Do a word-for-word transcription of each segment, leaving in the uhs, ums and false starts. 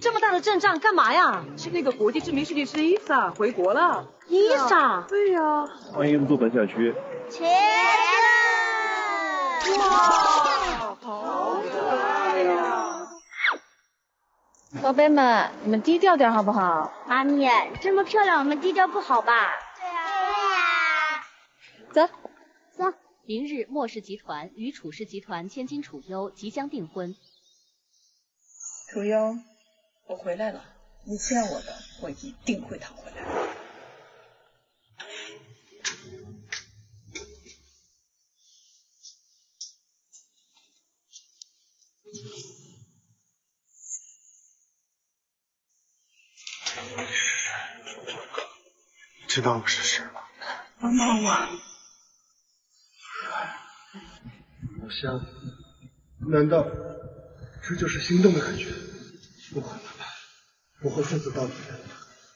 这么大的阵仗干嘛呀？ 是那个国际知名设计师伊莎回国了。 伊莎？ 对呀。 欢迎入住本小区。 切！ 哇，好可爱呀！ 宝贝们，你们低调点好不好？ 妈咪，这么漂亮，我们低调不好吧？对呀、啊。 对呀、啊。 走。走。 明日莫氏集团与楚氏集团千金楚优即将订婚。 楚优，我回来了，你欠我的，我一定会讨回来。 知道我是谁吗？ 帮帮我！ 我想，难道这就是心动的感觉？不会吧，我会负责到底的。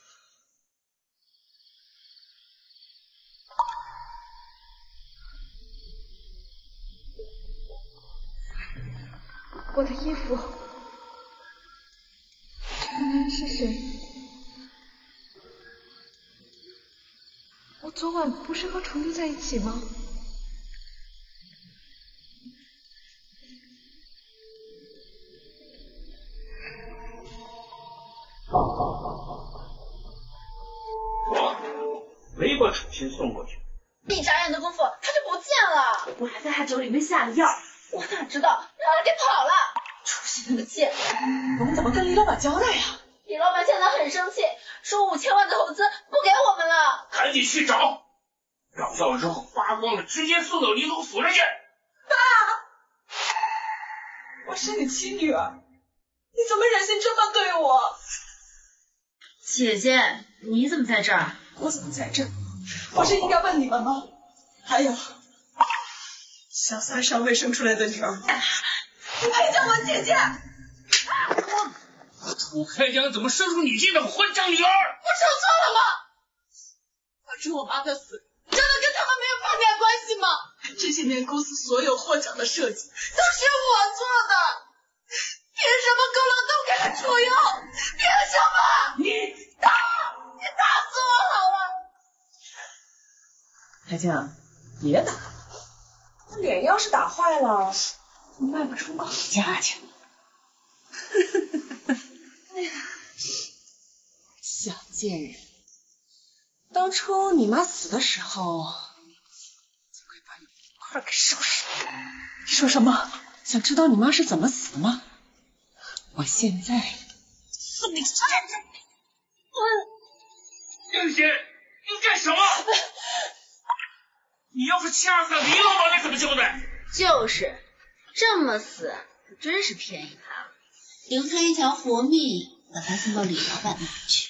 我的衣服，这个人是谁？我昨晚不是和楚玉在一起吗？ 没把楚心送过去， 一眨眼的功夫他就不见了，我还在他酒里面下了药，我哪知道让他给跑了。楚心那个贱人， 我们怎么跟李老板交代呀？ 李老板现在很生气，说五千万的投资不给我们了。 赶紧去找，找到了之后花光了，直接送到李总府上去。 爸，我是你亲女儿，你怎么忍心这么对我？ 姐姐，你怎么在这儿？ 我怎么在这儿？我是应该问你们吗？还有，小三尚未生出来的女儿，你配叫我姐姐？ 楚开江怎么生出你这种混账女儿？ 我说错了吗？当初我妈的死，真的跟他们没有半点关系吗？ 这些年公司所有获奖的设计都是我做的，凭什么功劳都给了楚优？凭什么？ 你打！你打死我好了！ 开江，别打了，那脸要是打坏了，我卖不出好价钱。哎呀，小贱人！当初你妈死的时候，就该把你一块给收拾了。你说什么？想知道你妈是怎么死的吗？我现在送你上阵。 郑贤，你干什么？你要是掐死李老板，你怎么交代？ 就是，这么死，可真是便宜他了，留他一条活命，把他送到李老板那儿去。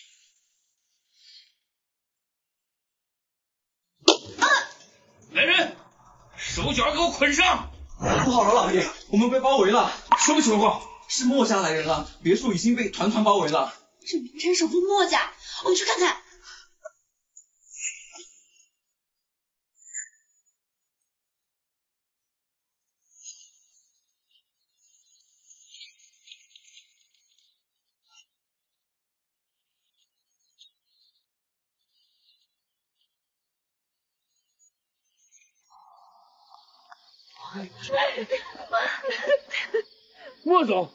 来人，手脚给我捆上！ 不好了，老爷，我们被包围了。 什么情况？ 是墨家来人了，别墅已经被团团包围了。 是名侦首富墨家，我们去看看。 莫总，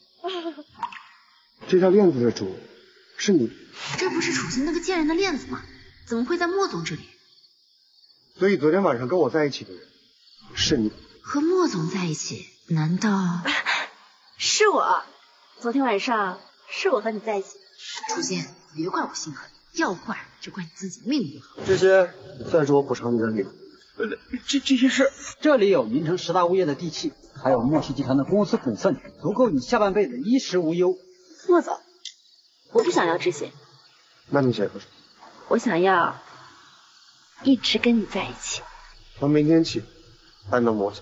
这条链子的主是你， 这不是楚心那个贱人的链子吗？怎么会在莫总这里？ 所以昨天晚上跟我在一起的人是你。 和莫总在一起，难道是我？昨天晚上是我和你在一起。 楚心，别怪我心狠，要怪就怪你自己命不好。 这些算是我补偿你的礼物。 呃，这这些事， 这里有名城十大物业的地契，还有莫氏集团的公司股份，足够你下半辈子衣食无忧。 莫总，我不想要这些。 那你想要什么？ 我想要一直跟你在一起。 从明天起，搬到莫家。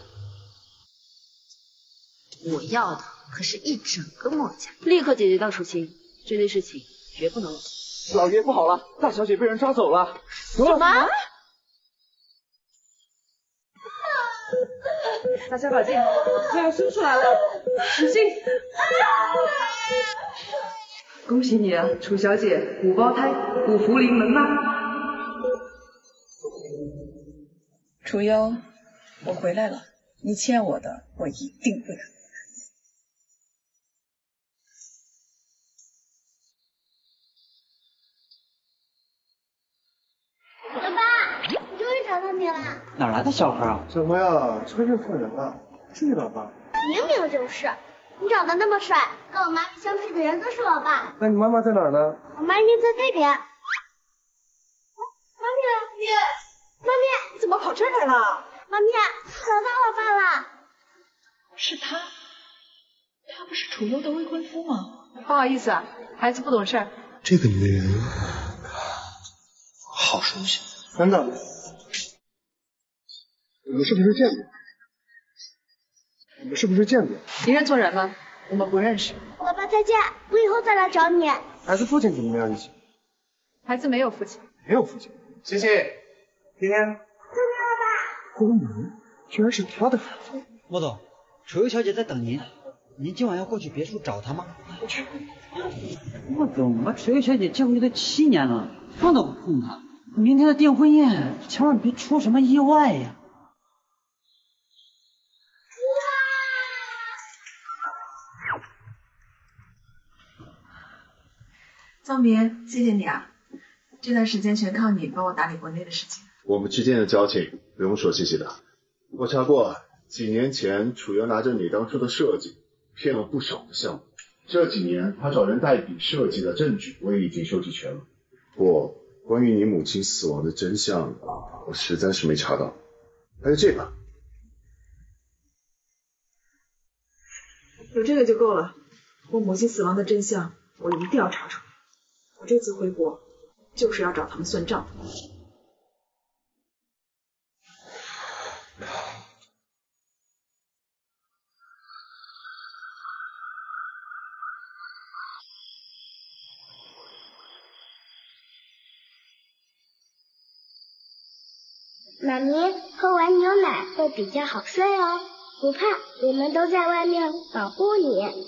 我要的可是一整个墨家。 立刻解决掉楚清，这类事情绝不能忘。 老爷不好了，大小姐被人抓走了。 什么？ 大家把劲，快要生出来了，使劲！ 恭喜你啊，楚小姐，五胞胎，五福临门呐！ 楚优，我回来了，你欠我的，我一定会还。 爸爸，我终于找到你了。 哪来的小孩啊？ 什么呀？真是骗人了！是你老爸？ 明明就是，你长得那么帅，跟我妈咪相配的人都是我爸。 那你妈妈在哪儿呢？ 我妈咪在那边。妈咪，妈咪， 你怎么跑这儿来了？ 妈咪，找到我爸了。 是他，他不是楚优的未婚夫吗？ 不好意思啊，孩子不懂事。 这个女人好熟悉。等等，我们是不是见过？我们是不是见过？ 你认错人了，我们不认识。 爸爸再见，我以后再来找你。 孩子父亲怎么没有一起？ 孩子没有父亲。 没有父亲。谢谢。今天。 再见，爸爸。 郭明，居然是他的孩子。 莫总，楚优小姐在等您，您今晚要过去别墅找她吗？ 去。 莫总，我楚优小姐结婚都七年了，碰都不碰她。明天的订婚宴，千万别出什么意外呀！ 张明，谢谢你啊，这段时间全靠你帮我打理国内的事情。 我们之间的交情不用说谢谢的。我查过，几年前楚优拿着你当初的设计，骗了不少的项目。这几年他找人代笔设计的证据，我也已经收集全了。不过关于你母亲死亡的真相，我实在是没查到。还有这个， 有这个就够了。我母亲死亡的真相，我一定要查出来。我这次回国，就是要找他们算账。 妈咪，喝完牛奶会比较好睡哦。不怕，我们都在外面保护你。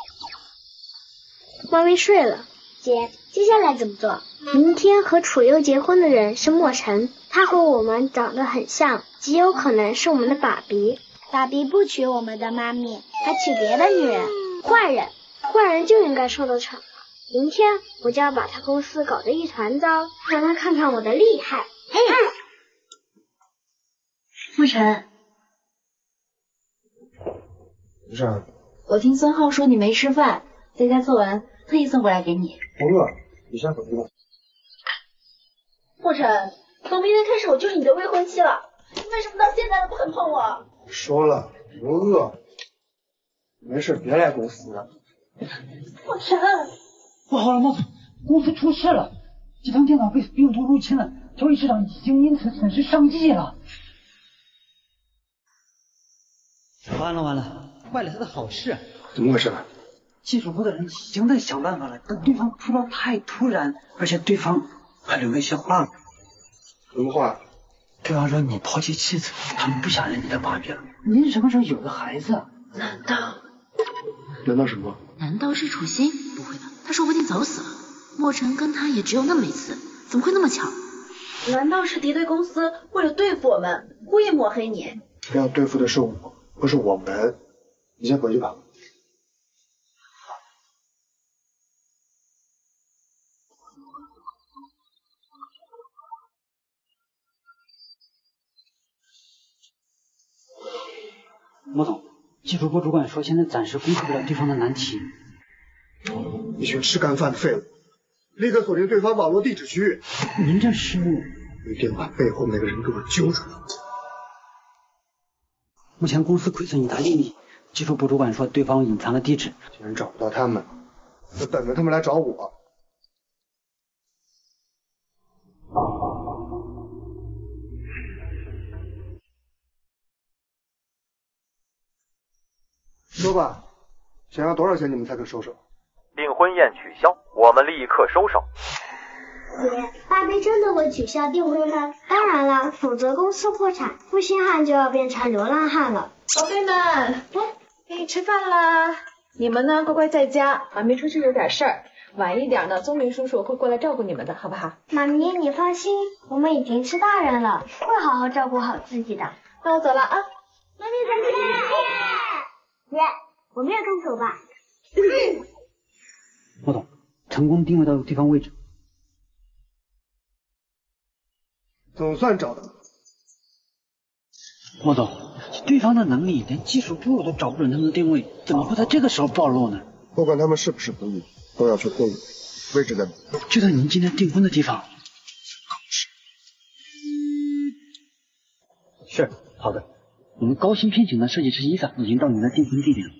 妈咪睡了。姐，接下来怎么做？明天和楚优结婚的人是莫尘，他和我们长得很像，极有可能是我们的爸比。爸比不娶我们的妈咪，他娶别的女人，坏人，坏人就应该受到惩罚。明天我就要把他公司搞得一团糟，让他看看我的厉害。嘿。 沐晨， 不是啊， 我听孙浩说你没吃饭，在家做完，特意送过来给你。 不饿，你先回去吧。 沐晨，从明天开始我就是你的未婚妻了，你为什么到现在都不肯碰我？ 说了，不饿。没事，别来公司了。 沐晨， 不好了，莫总，公司出事了，集团电脑被病毒入侵了，交易市场已经因此损失上亿了。完了完了，坏了他的好事！ 怎么回事？ 技术部的人已经在想办法了，但对方出招太突然，而且对方还留了一些话。 什么话？ 对方说你抛弃妻子，他们不想认你的爸比了。您什么时候有个孩子？ 难道？ 难道什么？ 难道是楚心？不会的，他说不定早死了。莫尘跟他也只有那么一次，怎么会那么巧？ 难道是敌对公司为了对付我们，故意抹黑你？ 这样对付的是我，不是我们。你先回去吧。 莫总，技术部主管说现在暂时攻克不了对方的难题。 一群吃干饭的废物，立刻锁定对方网络地址区域。 您这是？ 一定把背后那个人给我揪出来。 目前公司亏损一大利益，技术部主管说对方隐藏了地址。 既然找不到他们，就等着他们来找我。说吧，想要多少钱你们才肯收手？ 订婚宴取消，我们立刻收手。 姐，爸比真的会取消订婚吗？当然了，否则公司破产，负心汉就要变成流浪汉了。 宝贝们，来，给你吃饭啦！你们呢，乖乖在家，妈咪出去有点事儿， 晚一点呢，宗明叔叔会过来照顾你们的，好不好？ 妈咪，你放心，我们已经是大人了，会好好照顾好自己的。 那我走了啊。 妈咪再见。姐，我们也动手吧。 莫总，成功定位到地方位置。 总算找到了。 莫总，对方的能力连技术部都找不准他们的定位，怎么会在这个时候暴露呢？ 不管他们是不是朋友，都要去定位，位置在哪？ 就在您今天订婚的地方。是，好的。我们高薪聘请的设计师伊萨已经到您的订婚地点了。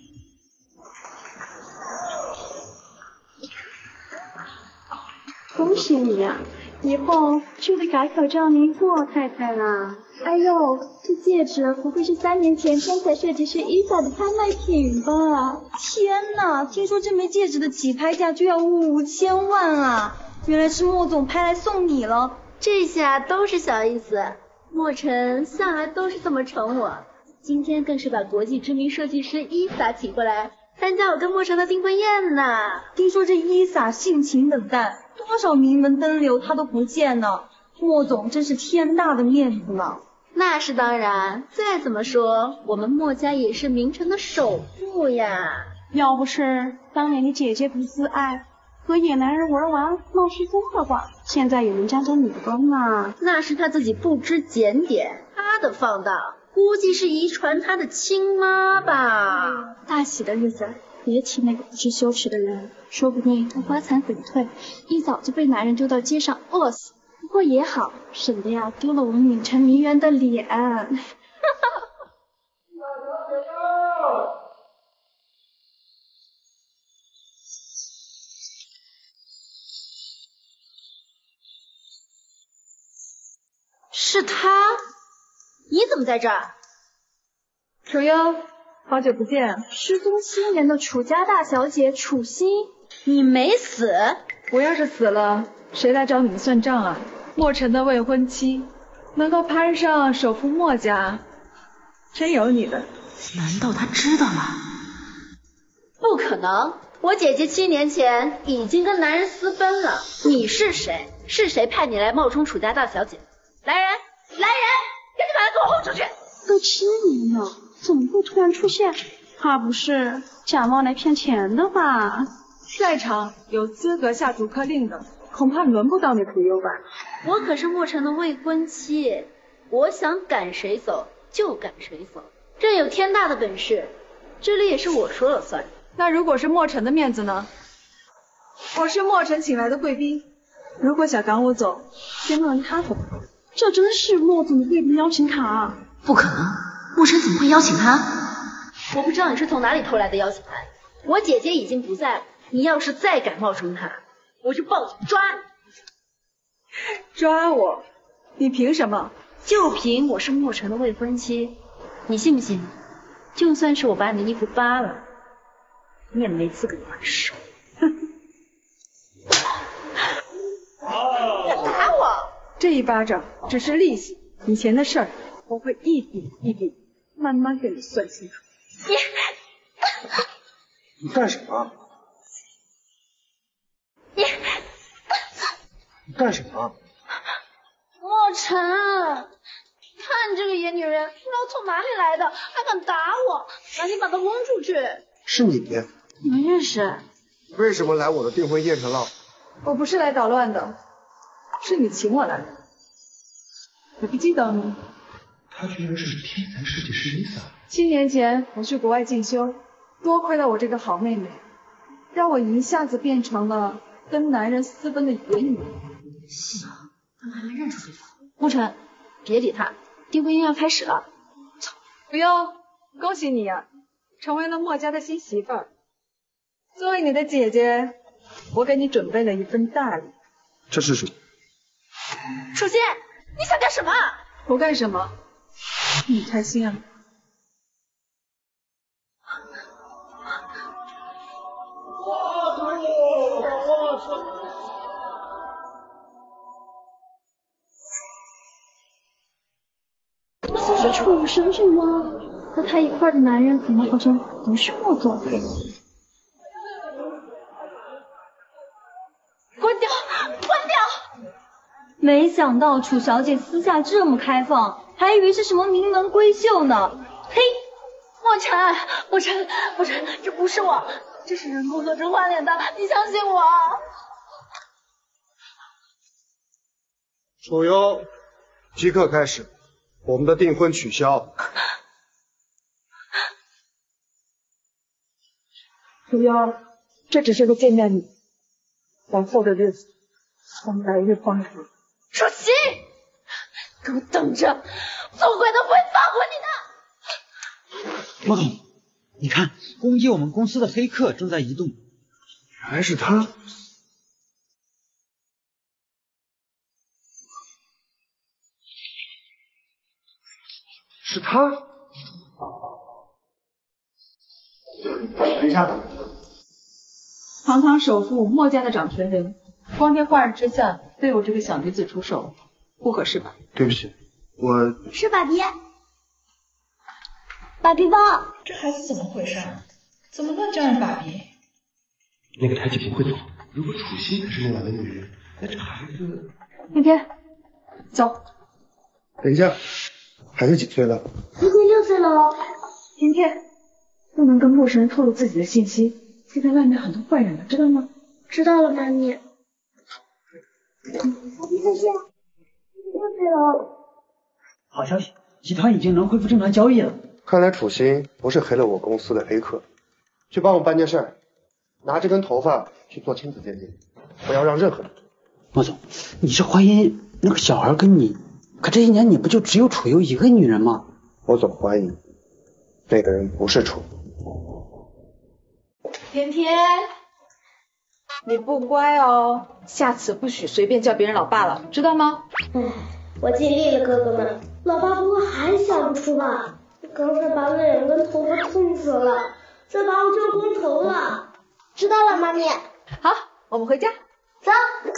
恭喜你呀、啊！以后就得改口叫您霍太太啦。哎呦，这戒指不会是三年前天才设计师伊萨的拍卖品吧？天哪，听说这枚戒指的起拍价就要五千万啊！原来是莫总拍来送你了。 这下都是小意思，莫尘向来都是这么宠我，今天更是把国际知名设计师伊萨请过来参加我跟莫尘的订婚宴呢。 听说这伊萨性情冷淡，多少名门登流他都不见呢。莫总真是天大的面子了。 那是当然，再怎么说我们莫家也是名城的首富呀。 要不是当年你姐姐不自爱，和野男人玩完闹失踪的话，现在也能沾沾女光啊。 那是他自己不知检点，他的放荡估计是遗传他的亲妈吧。 大喜的日子别提那个不知羞耻的人，说不定他花残粉退，一早就被男人丢到街上饿死。不过也好，省得呀丢了我们闵城名媛的脸。 是他？你怎么在这儿？ 楚幽，好久不见。失踪七年的楚家大小姐楚心， 你没死？ 我要是死了，谁来找你们算账啊？莫尘的未婚妻，能够攀上首富莫家，真有你的。 难道他知道了？不可能，我姐姐七年前已经跟男人私奔了。你是谁？是谁派你来冒充楚家大小姐？来人，来人，赶紧把他给我轰出去！ 都七年了，怎么会突然出现？怕不是假冒来骗钱的吧？ 在场有资格下逐客令的，恐怕轮不到你楚幽吧？ 我可是莫尘的未婚妻，我想赶谁走就赶谁走，朕有天大的本事，这里也是我说了算。 那如果是莫尘的面子呢？我是莫尘请来的贵宾，如果想赶我走，先问问他怎么办。 这真是莫总的贵宾邀请卡啊！ 不可能，莫尘怎么会邀请他？我不知道你是从哪里偷来的邀请函。我姐姐已经不在了，你要是再敢冒充她，我就报警抓你。 抓我？你凭什么？ 就凭我是莫尘的未婚妻，你信不信？就算是我把你的衣服扒了，你也没资格还手。 打我！这一巴掌只是利息，以前的事儿我会一笔一笔慢慢给你算清楚。 你你干什么？ 你你干什么？ 莫尘，看这个野女人，不知道从哪里来的，还敢打我，赶紧把她轰出去！ 是你？ 你们认识？ 为什么来我的订婚宴上闹？ 我不是来捣乱的，是你请我来的。你不记得吗？ 他居然是天才设计师 Lisa。 七年前我去国外进修，多亏了我这个好妹妹，让我一下子变成了跟男人私奔的野女。 行，他们还没认出对方。莫尘，别理他，订婚宴要开始了。 不用，恭喜你呀、啊，成为了莫家的新媳妇儿。作为你的姐姐，我给你准备了一份大礼。 这是什么？ 楚心，你想干什么？ 我干什么？你开心啊？ 这是楚神神吗？和他一块的男人怎么好像不是莫总？ 没想到楚小姐私下这么开放，还以为是什么名门闺秀呢。嘿， 莫尘，莫尘，莫尘，这不是我，这是人工合成换脸的，你相信我。 楚幽，即刻开始，我们的订婚取消。 楚幽，这只是个见面礼，往后的日子我们来日方长。 楚曦，给我等着，做鬼都不会放过你的。 莫总，你看，攻击我们公司的黑客正在移动。 原来是他。是他。等一下。 堂堂首富墨家的掌权人，光天化日之下对我这个小女子出手，不合适吧？ 对不起，我是爸比。爸比包， 这孩子怎么回事？怎么乱叫人爸比？ 那个台姐不会走，如果楚曦才是那晚的女人，那这孩子…… 天天，走。 等一下，孩子几岁了？ 今年六岁了哦。 天天，不能跟陌生人透露自己的信息，现在外面很多坏人了，知道吗？ 知道了，妈咪。爸比再见，六岁了。 好消息，集团已经能恢复正常交易了。 看来楚曦不是黑了我公司的黑客，去帮我办件事，拿这根头发去做亲子鉴定，不要让任何人。 莫总，你是怀疑那个小孩跟你？可这一年你不就只有楚幽一个女人吗？ 我总怀疑那个人不是楚。 天天，你不乖哦，下次不许随便叫别人老爸了，知道吗？ 唉，我尽力了，哥哥们。老爸不会还想不出吧？刚才把脸跟头发痛死了，再把我叫光头了。知道了，妈咪。 好，我们回家。 走。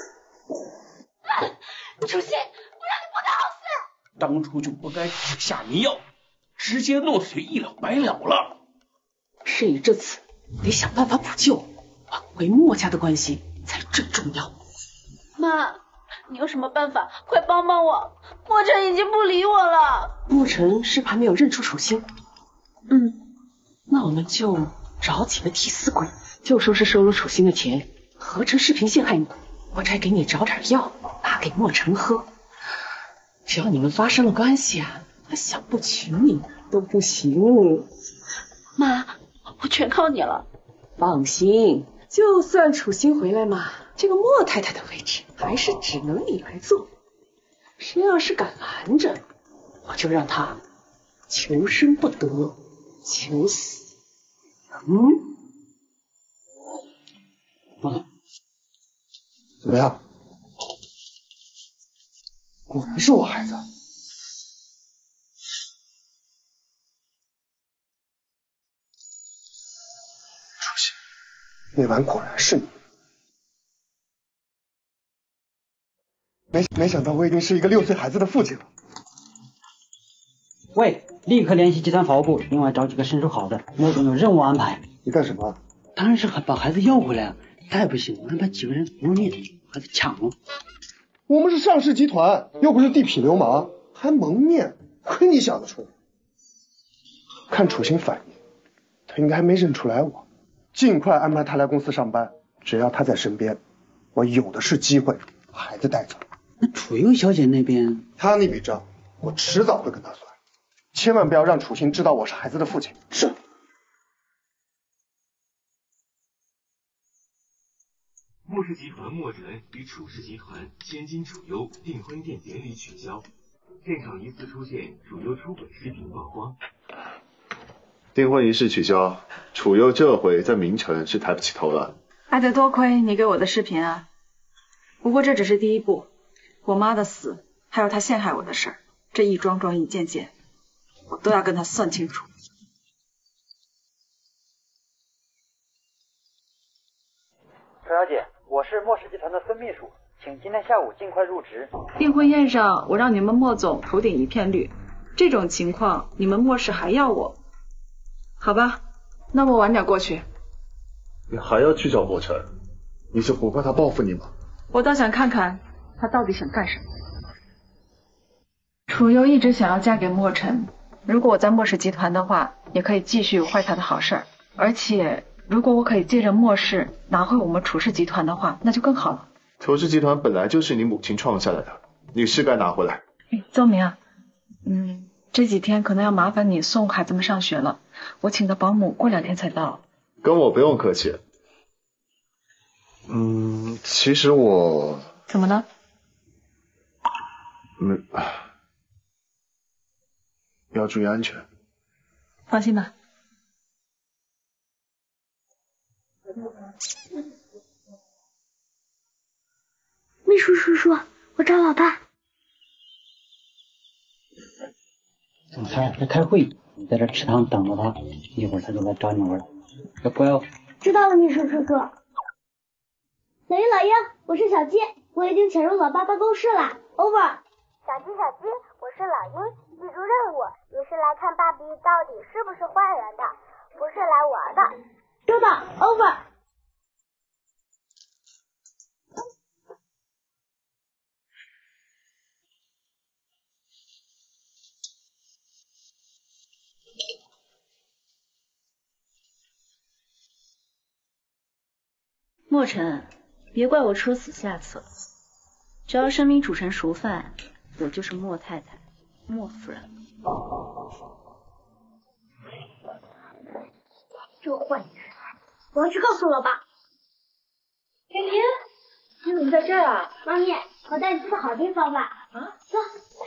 楚曦，我让你不得好死！ 当初就不该下迷药，直接落水一了百了了。 是你这次得想办法补救，挽回墨家的关系才最重要。 妈，你有什么办法？快帮帮我！墨尘已经不理我了。 墨尘是还没有认出楚曦。嗯，那我们就找几个替死鬼，就说是收了楚曦的钱，合成视频陷害你。我再给你找点药，拿给墨尘喝。只要你们发生了关系啊，他想不娶你都不行。 妈，我全靠你了。 放心，就算楚曦回来嘛，这个莫太太的位置还是只能你来做。谁要是敢拦着，我就让他求生不得，求死。嗯， 莫总， 怎么样？果然是我孩子。楚曦，那晚果然是你。没没想到我已经是一个六岁孩子的父亲了。 喂，立刻联系集团法务部，另外找几个身手好的，莫总有任务安排。 你干什么？ 当然是把孩子要回来啊！再不行，安排几个人蒙面，把孩子抢了。 我们是上市集团，又不是地痞流氓，还蒙面，亏你想得出来。看楚曦反应，他应该还没认出来我。尽快安排他来公司上班，只要他在身边，我有的是机会把孩子带走。 那楚幽小姐那边， 她那笔账我迟早会跟她算，千万不要让楚曦知道我是孩子的父亲。是。 莫氏集团墨尘与楚氏集团千金楚幽订婚宴典礼取消，现场疑似出现楚幽出轨视频曝光。 订婚仪式取消，楚幽这回在明城是抬不起头了。 还得多亏你给我的视频啊！不过这只是第一步，我妈的死，还有她陷害我的事儿，这一桩桩一件件，我都要跟她算清楚。 楚小姐，我是莫氏集团的孙秘书，请今天下午尽快入职。 订婚宴上，我让你们莫总头顶一片绿，这种情况你们莫氏还要我？好吧，那我晚点过去。 你还要去找墨尘？你是不怕他报复你吗？ 我倒想看看他到底想干什么？楚幽一直想要嫁给莫尘，如果我在莫氏集团的话，也可以继续坏他的好事儿。而且，如果我可以借着莫氏拿回我们楚氏集团的话，那就更好了。 楚氏集团本来就是你母亲创下来的，你是该拿回来。 哎，邹明啊，嗯，这几天可能要麻烦你送孩子们上学了，我请的保姆过两天才到。 跟我不用客气。嗯，其实我怎么了？ 没，要注意安全。 放心吧。 秘书叔叔，我找老爸。 总裁在开会，你在这池塘等着他，一会儿他就来找你玩了，要乖哦。 知道了，秘书叔叔。老爷老爷，我是小鸡，我已经潜入老爸办公室了。Over。 小鸡小鸡，我是老鹰，记住任务，你是来看爸比到底是不是坏人的，不是来玩的。 收到 ，Over。 莫尘，别怪我出此下策，只要声明煮成熟饭，我就是莫太太，莫夫人。 这个坏女人，我要去告诉老爸。 天天，你怎么在这儿啊？ 妈咪，我带你去个好地方吧。 啊， 走。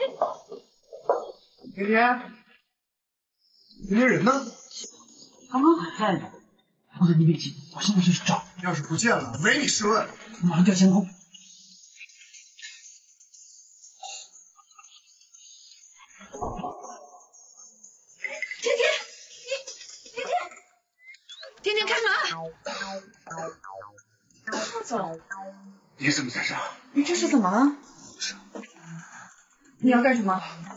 天天，天天人呢？ 刚刚还在呢。不是你别急，我现在就去找。 要是不见了，唯你是问。 马上调监控。 天天，你天天，天天开门！ 莫总， 你怎么在这儿？ 你这是怎么了？你要干什么？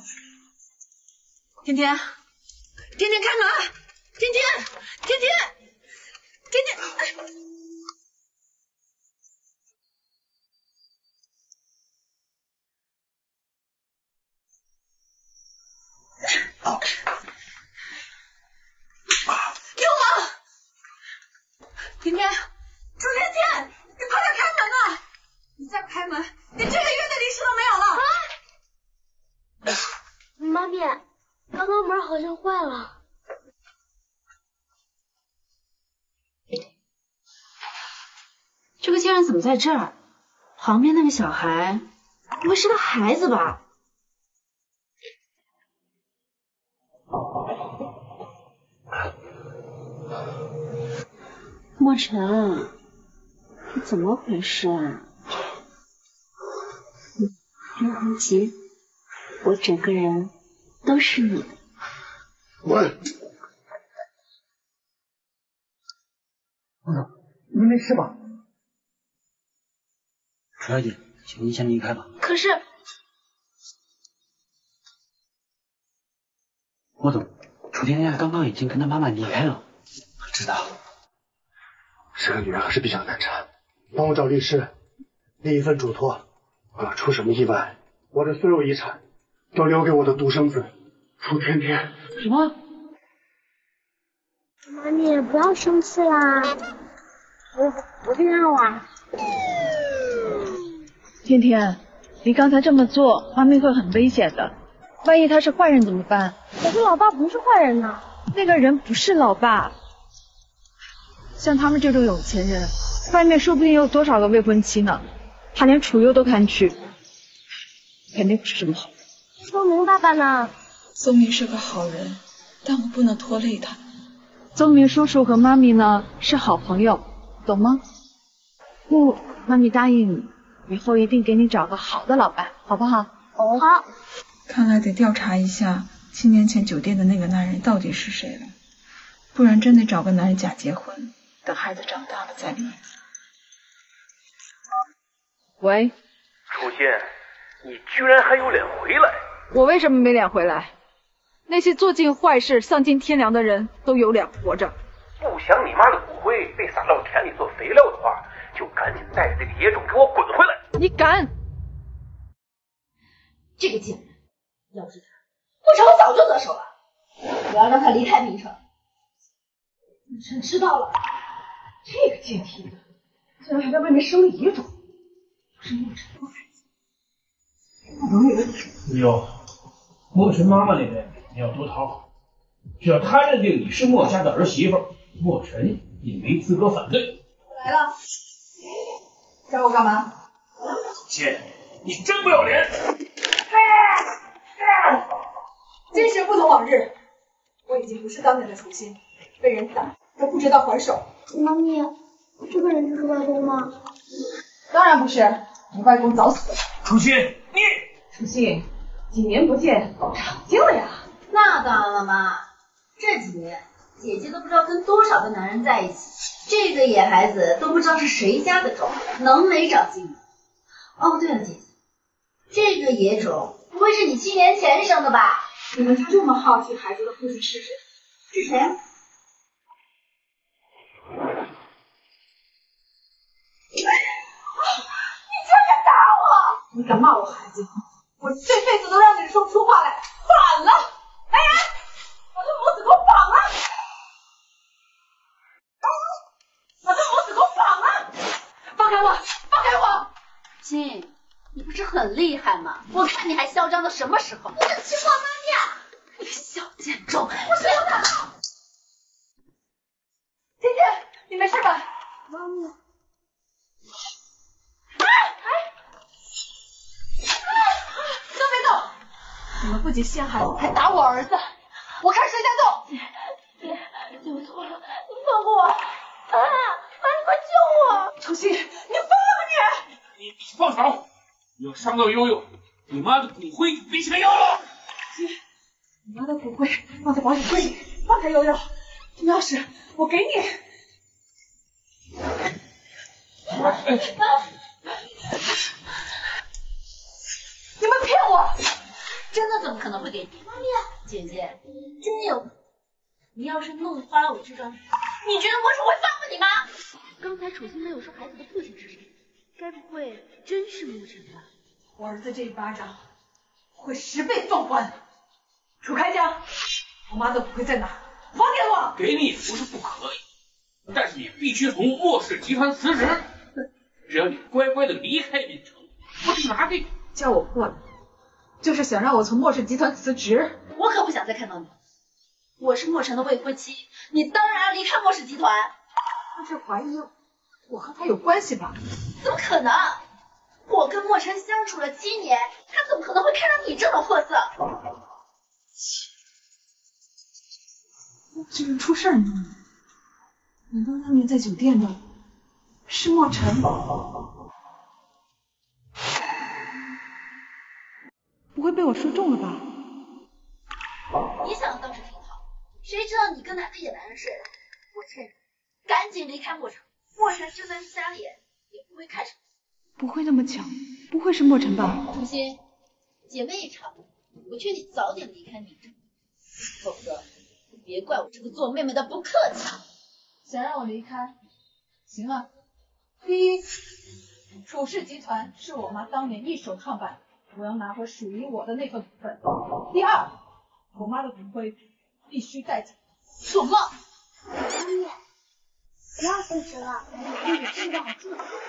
天天，天天开门！天天，天天。天天，流氓！天天，楚天天，你快点开门啊！你再不开门，你这个月的利息都没有了。啊！ 妈咪，刚刚门好像坏了。 这个贱人怎么在这儿？旁边那个小孩，不会是个孩子吧？莫尘，你怎么回事啊？别着急，我整个人都是你的。 滚！你们没事吧？ 楚小姐，请您先离开吧。 可是， 莫总，楚天天刚刚已经跟他妈妈离开了。 我知道，这个女人还是比较难缠。帮我找律师，立一份嘱托，我要出什么意外，我的所有遗产都留给我的独生子楚天天。 什么？ 妈咪，不要生气啦，我不这样啦。 天天，你刚才这么做，妈咪会很危险的。万一他是坏人怎么办？ 可是老爸不是坏人呢。 那个人不是老爸。像他们这种有钱人，外面说不定有多少个未婚妻呢。他连楚幽都看去，肯定不是什么好人。 邹明爸爸呢？ 邹明是个好人，但我不能拖累他。邹明叔叔和妈咪呢是好朋友，懂吗？不，妈咪答应你。以后一定给你找个好的老伴，好不好？ 哦，好。 看来得调查一下七年前酒店的那个男人到底是谁了，不然真得找个男人假结婚，等孩子长大了再离。喂， 楚仙，你居然还有脸回来？ 我为什么没脸回来？那些做尽坏事、丧尽天良的人都有脸活着。 不想你妈的骨灰被撒到田里做肥料的话，就赶紧带着这个野种给我滚回来！ 你敢？ 这个贱人，要是他，莫尘我早就得手了。我要让他离开明城。莫尘知道了， 这个贱蹄子，竟然还在外面生了野种，是莫尘的孩子，不能忍。 悠悠，莫尘妈妈那边你要多讨好，只要她认定你是莫家的儿媳妇，莫尘也没资格反对。 我来了，找我干嘛？ 姐，你真不要脸！ 今时不同往日，我已经不是当年的楚心，被人打还不知道还手。 妈咪，这个人就是外公吗？ 当然不是，你外公早死了。 楚心，你楚心，几年不见，长进了呀。 那当然了妈，这几年姐姐都不知道跟多少个男人在一起，这个野孩子都不知道是谁家的种，能没长进吗？哦，对了，姐姐，这个野种不会是你七年前生的吧？ 你们就这么好奇孩子的父亲是谁？ 是谁啊？ 你竟然打我！你敢骂我孩子，我这辈子都让你说出话来，反了！来人，把他母子给我绑了！把他母子给我绑了！放开我！放开我！ 亲，你不是很厉害吗？我看你还嚣张到什么时候？你敢欺负我妈咪啊！你个小贱种！我谁要打？ 姐姐，你没事吧？ 妈咪。 哎哎！都别动！你们不仅陷害我，还打我儿子！我看谁先动！姐姐姐，我错了，你放过我！啊！妈，你快救我！楚心，你疯了吗你？ 你你放手！你要伤到悠悠，你妈的骨灰就别想要了。 姐，你妈的骨灰放在保险柜里，放开悠悠。钥匙我给你。你们骗我！ 真的怎么可能会给你？妈咪，姐姐，真有。你要是弄花了我这张纸，你觉得莫尘会放过你吗？刚才楚心没有说孩子的父亲是谁，该不会真是莫尘吧？ 我儿子这一巴掌会十倍奉还。楚开江，我妈的骨灰在哪？还给我！ 给你不是不可以，但是你必须从莫氏集团辞职。只要你乖乖的离开滨城，我就拿给你。 叫我过来，就是想让我从莫氏集团辞职。 我可不想再看到你。我是莫尘的未婚妻，你当然要离开莫氏集团。 他是怀疑我和他有关系吧？ 怎么可能？我跟莫尘相处了七年，他怎么可能会看上你这种货色？ 这人出事儿了？难道那年在酒店的是莫尘？不会被我说中了吧？ 你想的倒是挺好，谁知道你跟哪个野男人睡了？我劝你赶紧离开莫尘，莫尘就算瞎了眼也不会看上你。 不会那么巧，不会是莫尘吧？ 楚心，姐妹一场，我劝你早点离开明城，否则别怪我这个做妹妹的不客气。 想让我离开，行啊。第一，楚氏集团是我妈当年一手创办，我要拿回属于我的那份股份。第二，我妈的骨灰必须带走。 做梦！ 妈咪，不要辞职了，我给你吃个好处。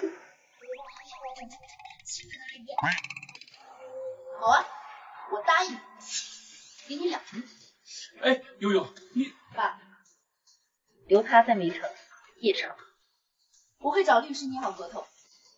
好啊，我答应你，给你两成。 哎，悠悠，你爸，留他在明城夜长，我会找律师拟好合同。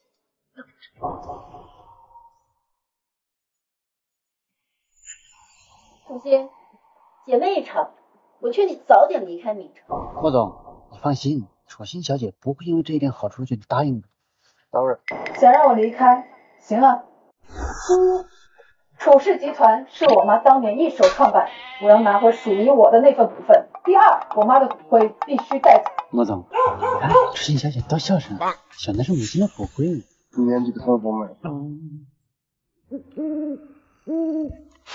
楚心，姐妹一场，我劝你早点离开明城。 莫总，你放心，楚心小姐不会因为这一点好处就答应的。 当然。 想让我离开，行啊。嗯，楚氏集团是我妈当年一手创办，我要拿回属于我的那份股份。第二，我妈的骨灰必须带走。 莫总，哎，楚心小姐多孝顺，选的是母亲的骨灰呢。 今年这个特风美。 嗯嗯嗯。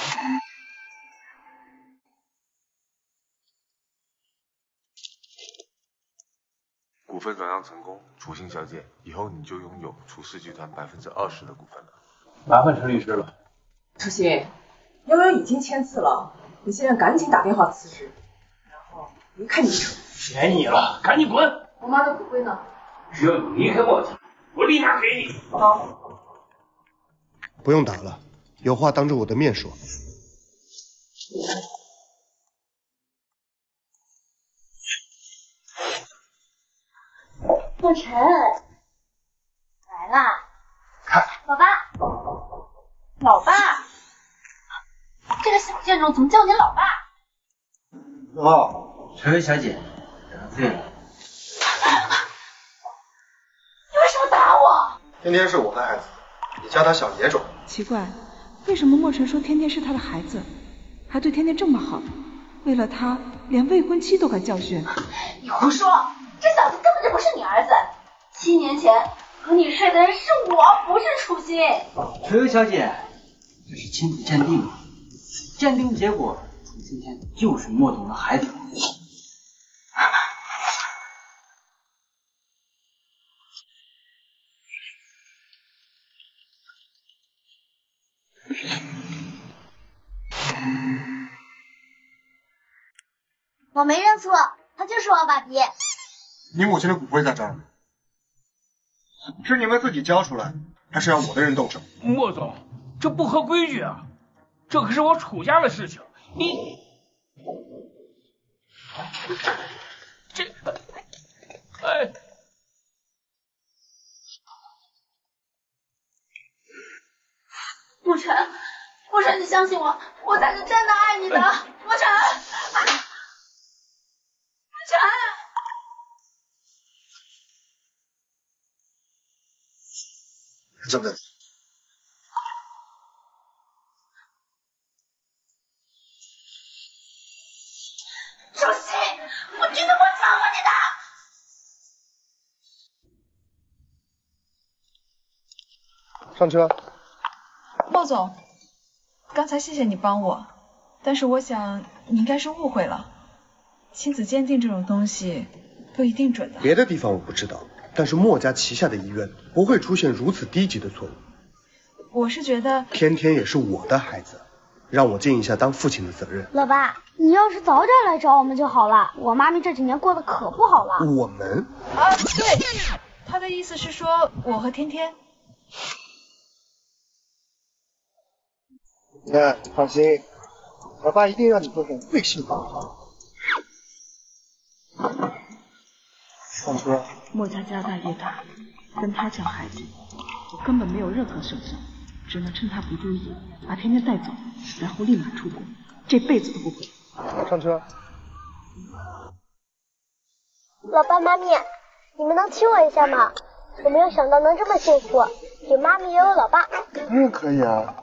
股份转让成功，楚心小姐，以后你就拥有楚氏集团百分之二十的股份了。 麻烦陈律师了。 初心，悠悠已经签字了，你现在赶紧打电话辞职，然后离开宁城。 便宜了，赶紧滚！ 我妈的骨灰呢？ 只要你离开墨家，我立马给你。 好， 不用打了，有话当着我的面说。 墨尘来啦！ 看， 老爸，老爸，这个小贱种怎么叫你老爸？ 哦，陈薇小姐，得罪了。 你为什么打我？ 天天是我的孩子，你叫他小野种。 奇怪，为什么墨尘说天天是他的孩子，还对天天这么好？为了他，连未婚妻都敢教训。 你胡说！这小子根本就不是你儿子。七年前和你睡的人是我，不是楚心。 陈薇小姐，这是亲子鉴定，鉴定结果，楚今天就是莫总的孩子。 我没认错，他就是我爸比。 你母亲的骨灰在这儿，是你们自己交出来，还是让我的人动手？ 莫总，这不合规矩啊！这可是我楚家的事情，你这哎。 沐晨，沐晨，你相信我，我才是真的爱你的，沐晨，沐晨。 怎么的？ 楚曦，我绝对不会放过你的。 上车。 莫总，刚才谢谢你帮我，但是我想你应该是误会了。亲子鉴定这种东西不一定准的。 别的地方我不知道，但是墨家旗下的医院不会出现如此低级的错误。 我是觉得天天也是我的孩子，让我尽一下当父亲的责任。 老爸，你要是早点来找我们就好了，我妈咪这几年过得可不好了。 我们？ 啊，对，他的意思是说我和天天。 你看，放心，老爸一定让你做成最幸福的事。上车。 墨家家大业大，跟他抢孩子，我根本没有任何胜算，只能趁他不注意把天天带走，然后立马出国，这辈子都不回。 上车。 老爸妈咪，你们能亲我一下吗？我没有想到能这么幸福，有妈咪也有老爸。 当然可以啊。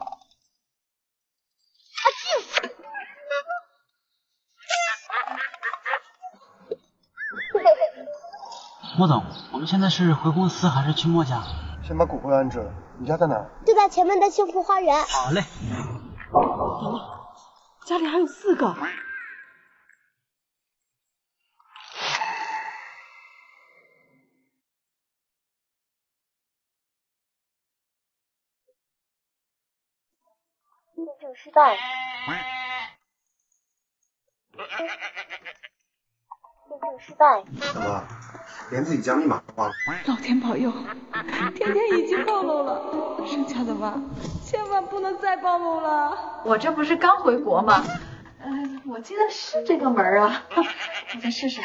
莫总，我们现在是回公司还是去莫家？ 先把骨灰安置了。你家在哪？ 就在前面的幸福花园。 好嘞。 家里还有四个。 验证失败。验证失败。 怎么，连自己家密码都忘了？ 老天保佑，天天已经暴露了，剩下的吧，千万不能再暴露了。我这不是刚回国吗？嗯、呃，我记得是这个门啊，我再试试。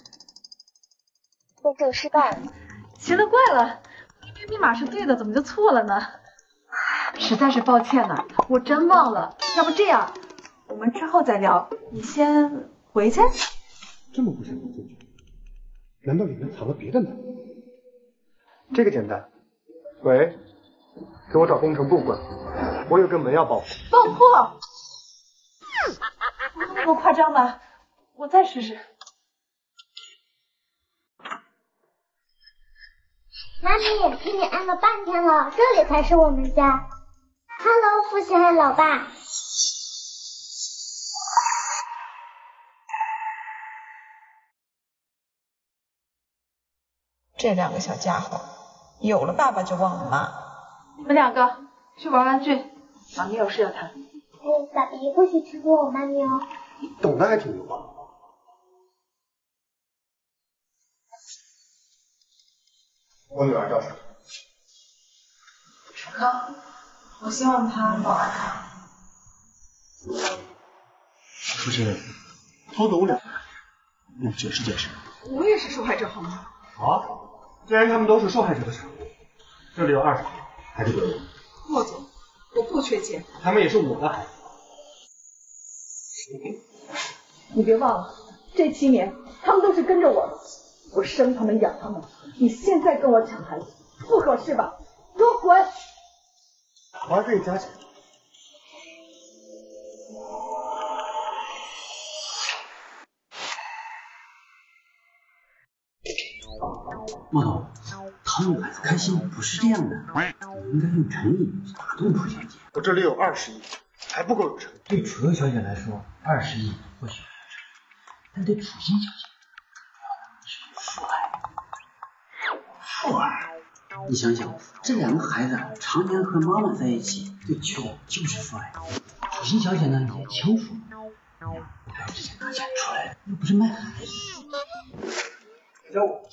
验证失败。 奇了怪了，明明密码是对的，怎么就错了呢？实在是抱歉了，我真忘了。要不这样，我们之后再聊，你先回去。 这么不想进去，难道里面藏了别的呢？这个简单。喂，给我找工程部管，我有个门要爆破。 爆破？没那么夸张吧？我再试试。 妈咪，给你按了半天了，这里才是我们家。Hello， 父亲和老爸。 这两个小家伙，有了爸爸就忘了妈。你们两个去玩玩具， 妈咪有事要谈。 嗯，爸比不许欺负我妈咪哦。 懂得还挺溜啊。我女儿叫什么？ 楚康，我希望她保安康。 父亲，偷走我两个人，你解释解释。 我也是受害者好吗？ 好，既然他们都是受害者的产物，这里有二十个，还是给我。 莫总，我不缺钱。 他们也是我的孩子。 你别忘了，这七年他们都是跟着我的，我生他们养他们，你现在跟我抢孩子，不合适吧？给我滚！ 我还可以加钱。 莫总，讨女孩子开心不是这样的，应该用诚意去打动楚小姐。 我这里有二十亿，还不够有诚意。 对楚幼小姐来说，二十亿或许但对楚心小姐，父爱。父爱，你想想，这两个孩子常年和妈妈在一起，最缺的就是父爱。楚心小姐呢也清楚，还直接拿钱出来，又不是卖孩子。 教我。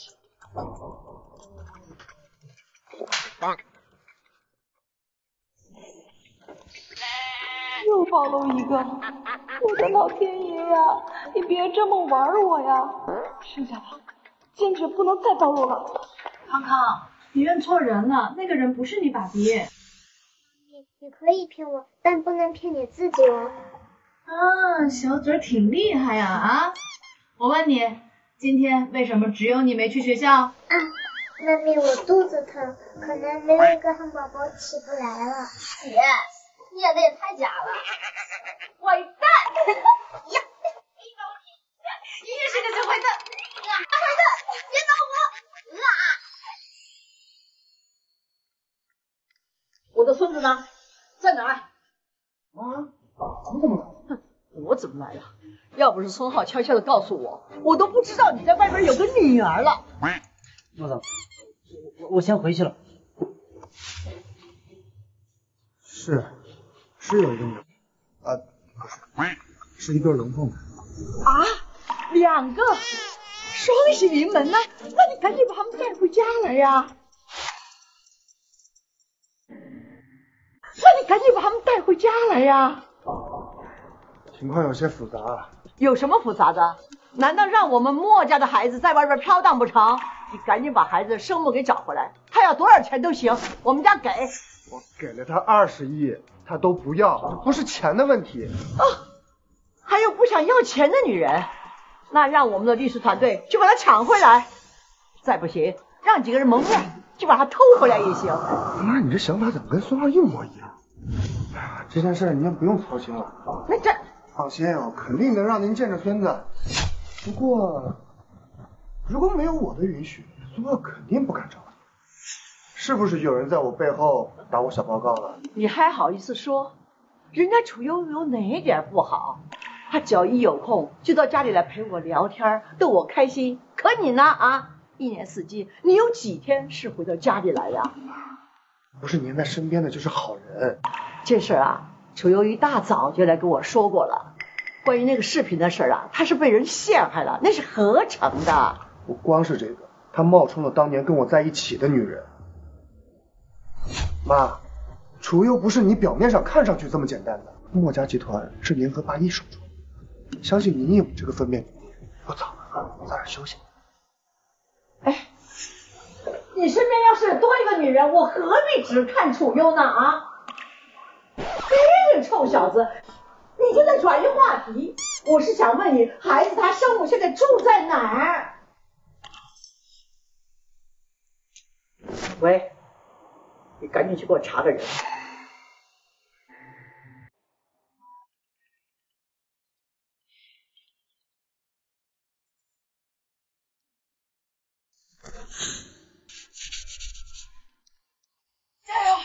又暴露一个，我的老天爷呀！你别这么玩我呀！剩下的坚决不能再暴露了。 康康，你认错人了，那个人不是你爸比。 你你可以骗我，但不能骗你自己哦。 啊，小嘴挺厉害呀！啊，我问你，今天为什么只有你没去学校？ 啊，妈咪，我肚子疼，可能没有一个汉堡包起不来了。 姐，你演的也太假了！坏蛋！呀，你也是个小坏蛋！坏蛋，别打我！啊！我的孙子呢？在哪儿？ 啊，你怎么了？ 哼，我怎么来了？要不是孙浩悄悄的告诉我，我都不知道你在外边有个女儿了。 莫总，我我先回去了。 是，是有一个女儿，啊，不是，是一对龙凤胎。 啊，两个，双喜临门呢？那你赶紧把他们带回家来呀！那你赶紧把他们带回家来呀！ 情况有些复杂。 有什么复杂的？难道让我们莫家的孩子在外边飘荡不成？你赶紧把孩子生母给找回来，他要多少钱都行，我们家给。 我给了他二十亿，他都不要，不是钱的问题。 啊，还有不想要钱的女人，那让我们的律师团队去把她抢回来。再不行，让几个人蒙面去把她偷回来也行。 妈，你这想法怎么跟孙浩一模一样？这件事您不用操心了。 那这放心，我肯定能让您见着孙子。不过，如果没有我的允许，孙浩肯定不敢找你。是不是有人在我背后打我小报告了？ 你还好意思说？人家楚悠有哪点不好？他只要一有空就到家里来陪我聊天，逗我开心。可你呢啊，一年四季你有几天是回到家里来呀？ 不是黏在身边的就是好人。 这事啊，楚悠一大早就来跟我说过了。关于那个视频的事啊，他是被人陷害了，那是合成的。 不光是这个，他冒充了当年跟我在一起的女人。妈，楚悠不是你表面上看上去这么简单的。墨家集团是您和八一手中，相信您有这个分辨能力。不早了，早点休息。 哎，你身边要是多一个女人，我何必只看楚悠呢啊？这个臭小子，你就在转移话题。我是想问你，孩子他生母现在住在哪儿？喂，你赶紧去给我查个人。 加油！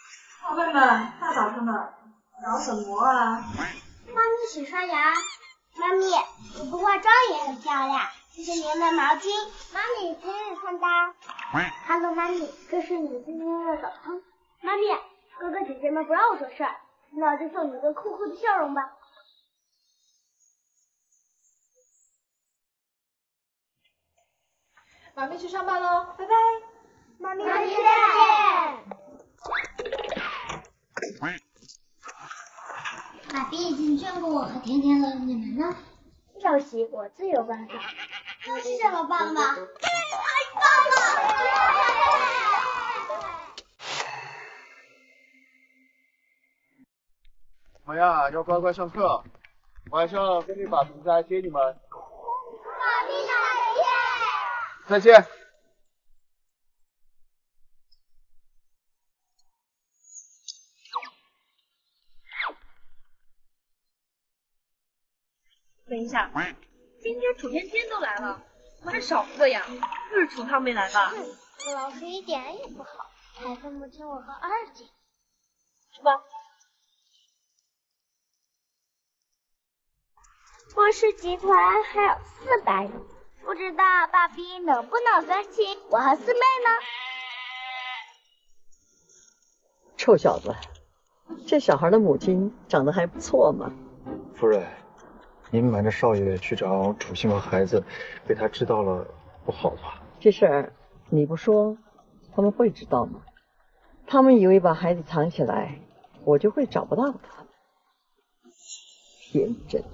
宝贝们，大早上的，挠什么啊？ 妈咪洗刷牙。 妈咪，我不化妆也很漂亮，谢谢您的毛巾。妈咪，生日快到。Hello， 妈咪，这是你今天的早餐。妈咪，哥哥姐姐们不让我做事儿，那就送你个酷酷的笑容吧。 妈咪去上班喽，拜拜。 妈咪，再见。爸比已经眷顾我和甜甜了，你们呢？休息，我自有办法。那是什么办法？太棒了！ 好呀，要乖乖上课。晚上跟你爸比再来接你们。 爸比再见。 再见。 等一下，今天楚天天都来了，我还少个呀，就是楚汤没来吧？ 这老师一点也不好，还分不清我和二姐。 是吧？ 莫氏集团还有四百人，不知道爸比能不能算清我和四妹呢？ 臭小子，这小孩的母亲长得还不错嘛。 夫人，您瞒着少爷去找楚信和孩子，被他知道了，不好吧？ 这事儿你不说，他们会知道吗？他们以为把孩子藏起来，我就会找不到他们。天真。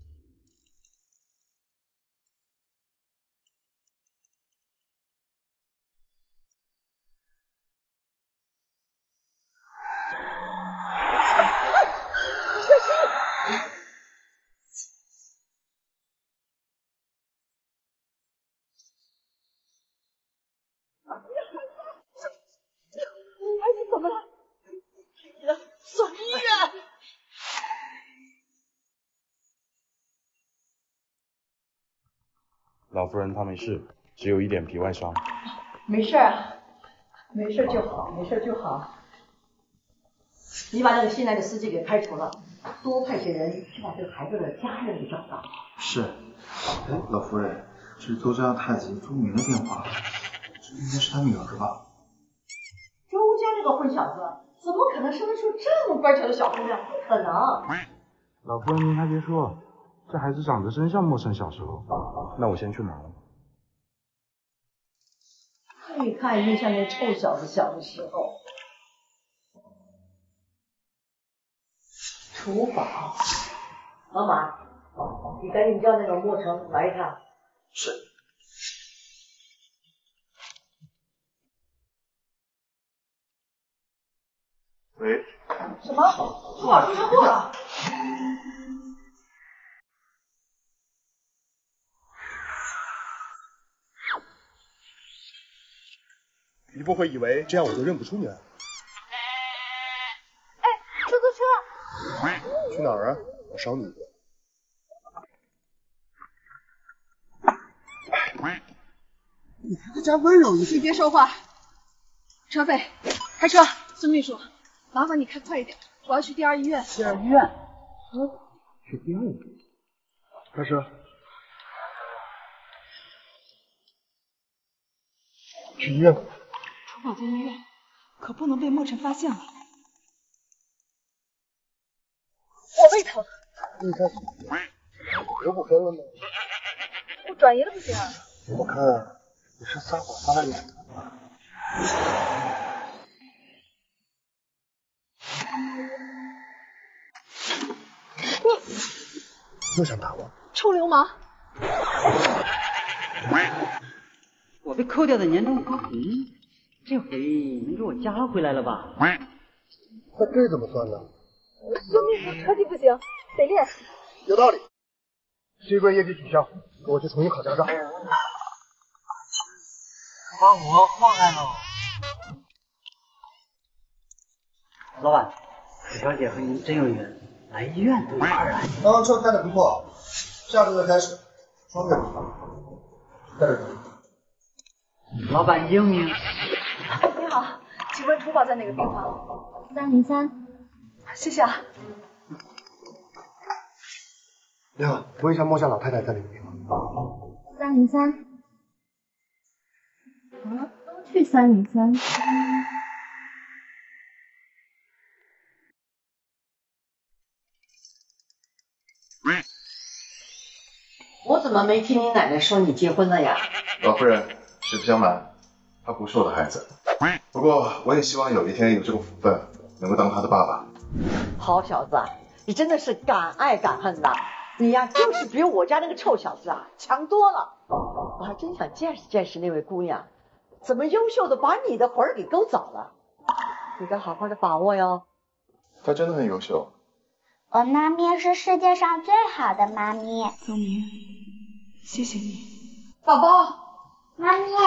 老夫人她没事，只有一点皮外伤。 没事儿，没事就好，没事就好。你把那个新来的司机给开除了，多派些人去把这个孩子的家人给找到。 是。哎，老夫人，这是周家太子周明的电话，这应该是他女儿吧？ 周家这个混小子，怎么可能生得出这么乖巧的小姑娘？不可能。 老夫人您还别说，这孩子长得真像陌生小时候。那我先去忙了。 你看一像那臭小子小的时候。厨房，老马，你赶紧叫那个莫成来一趟。 是。 喂。 什么？朱老出车祸了？ 你不会以为这样我就认不出你来？ 哎，出租车。 去哪儿啊？我捎你一个。你还在家温柔一点。 你别说话。车费，开车。孙秘书，麻烦你开快一点，我要去第二医院。 第二医院？ 嗯， 去第二医院。开车。去医院。 楚宝在医院，可不能被莫尘发现了。我胃疼。 你看，油不分了吗？ 我转移了不行。 我看你是撒谎撒了脸。又想打我？ 臭流氓！ 我被扣掉的年终高评，这回能给我加回来了吧？ 那这怎么算呢？ 孙秘书车技不行，得练。 有道理。这关业绩取消，我去重新考驾照。 把我放开了。老板，楚小姐和您真有缘，来医院都一块儿来。 刚刚车开的不错，下周再开始双倍补偿。带着走。 老板英明。 你好，请问楚宝在哪个病房？ 三零三。 谢谢啊。 你好，问一下莫家老太太在里面吗？ 三零三。啊，都去三零三。 我怎么没听你奶奶说你结婚了呀？ 老夫人，实不相瞒，他不是我的孩子。不过我也希望有一天有这个福分，能够当他的爸爸。 好小子啊，你真的是敢爱敢恨呐！你呀，就是比我家那个臭小子啊强多了。我还真想见识见识那位姑娘，怎么优秀的把你的魂儿给勾走了？你得好好的把握哟。 他真的很优秀。 我妈咪是世界上最好的妈咪。 宗明，谢谢你， 宝宝。 妈咪。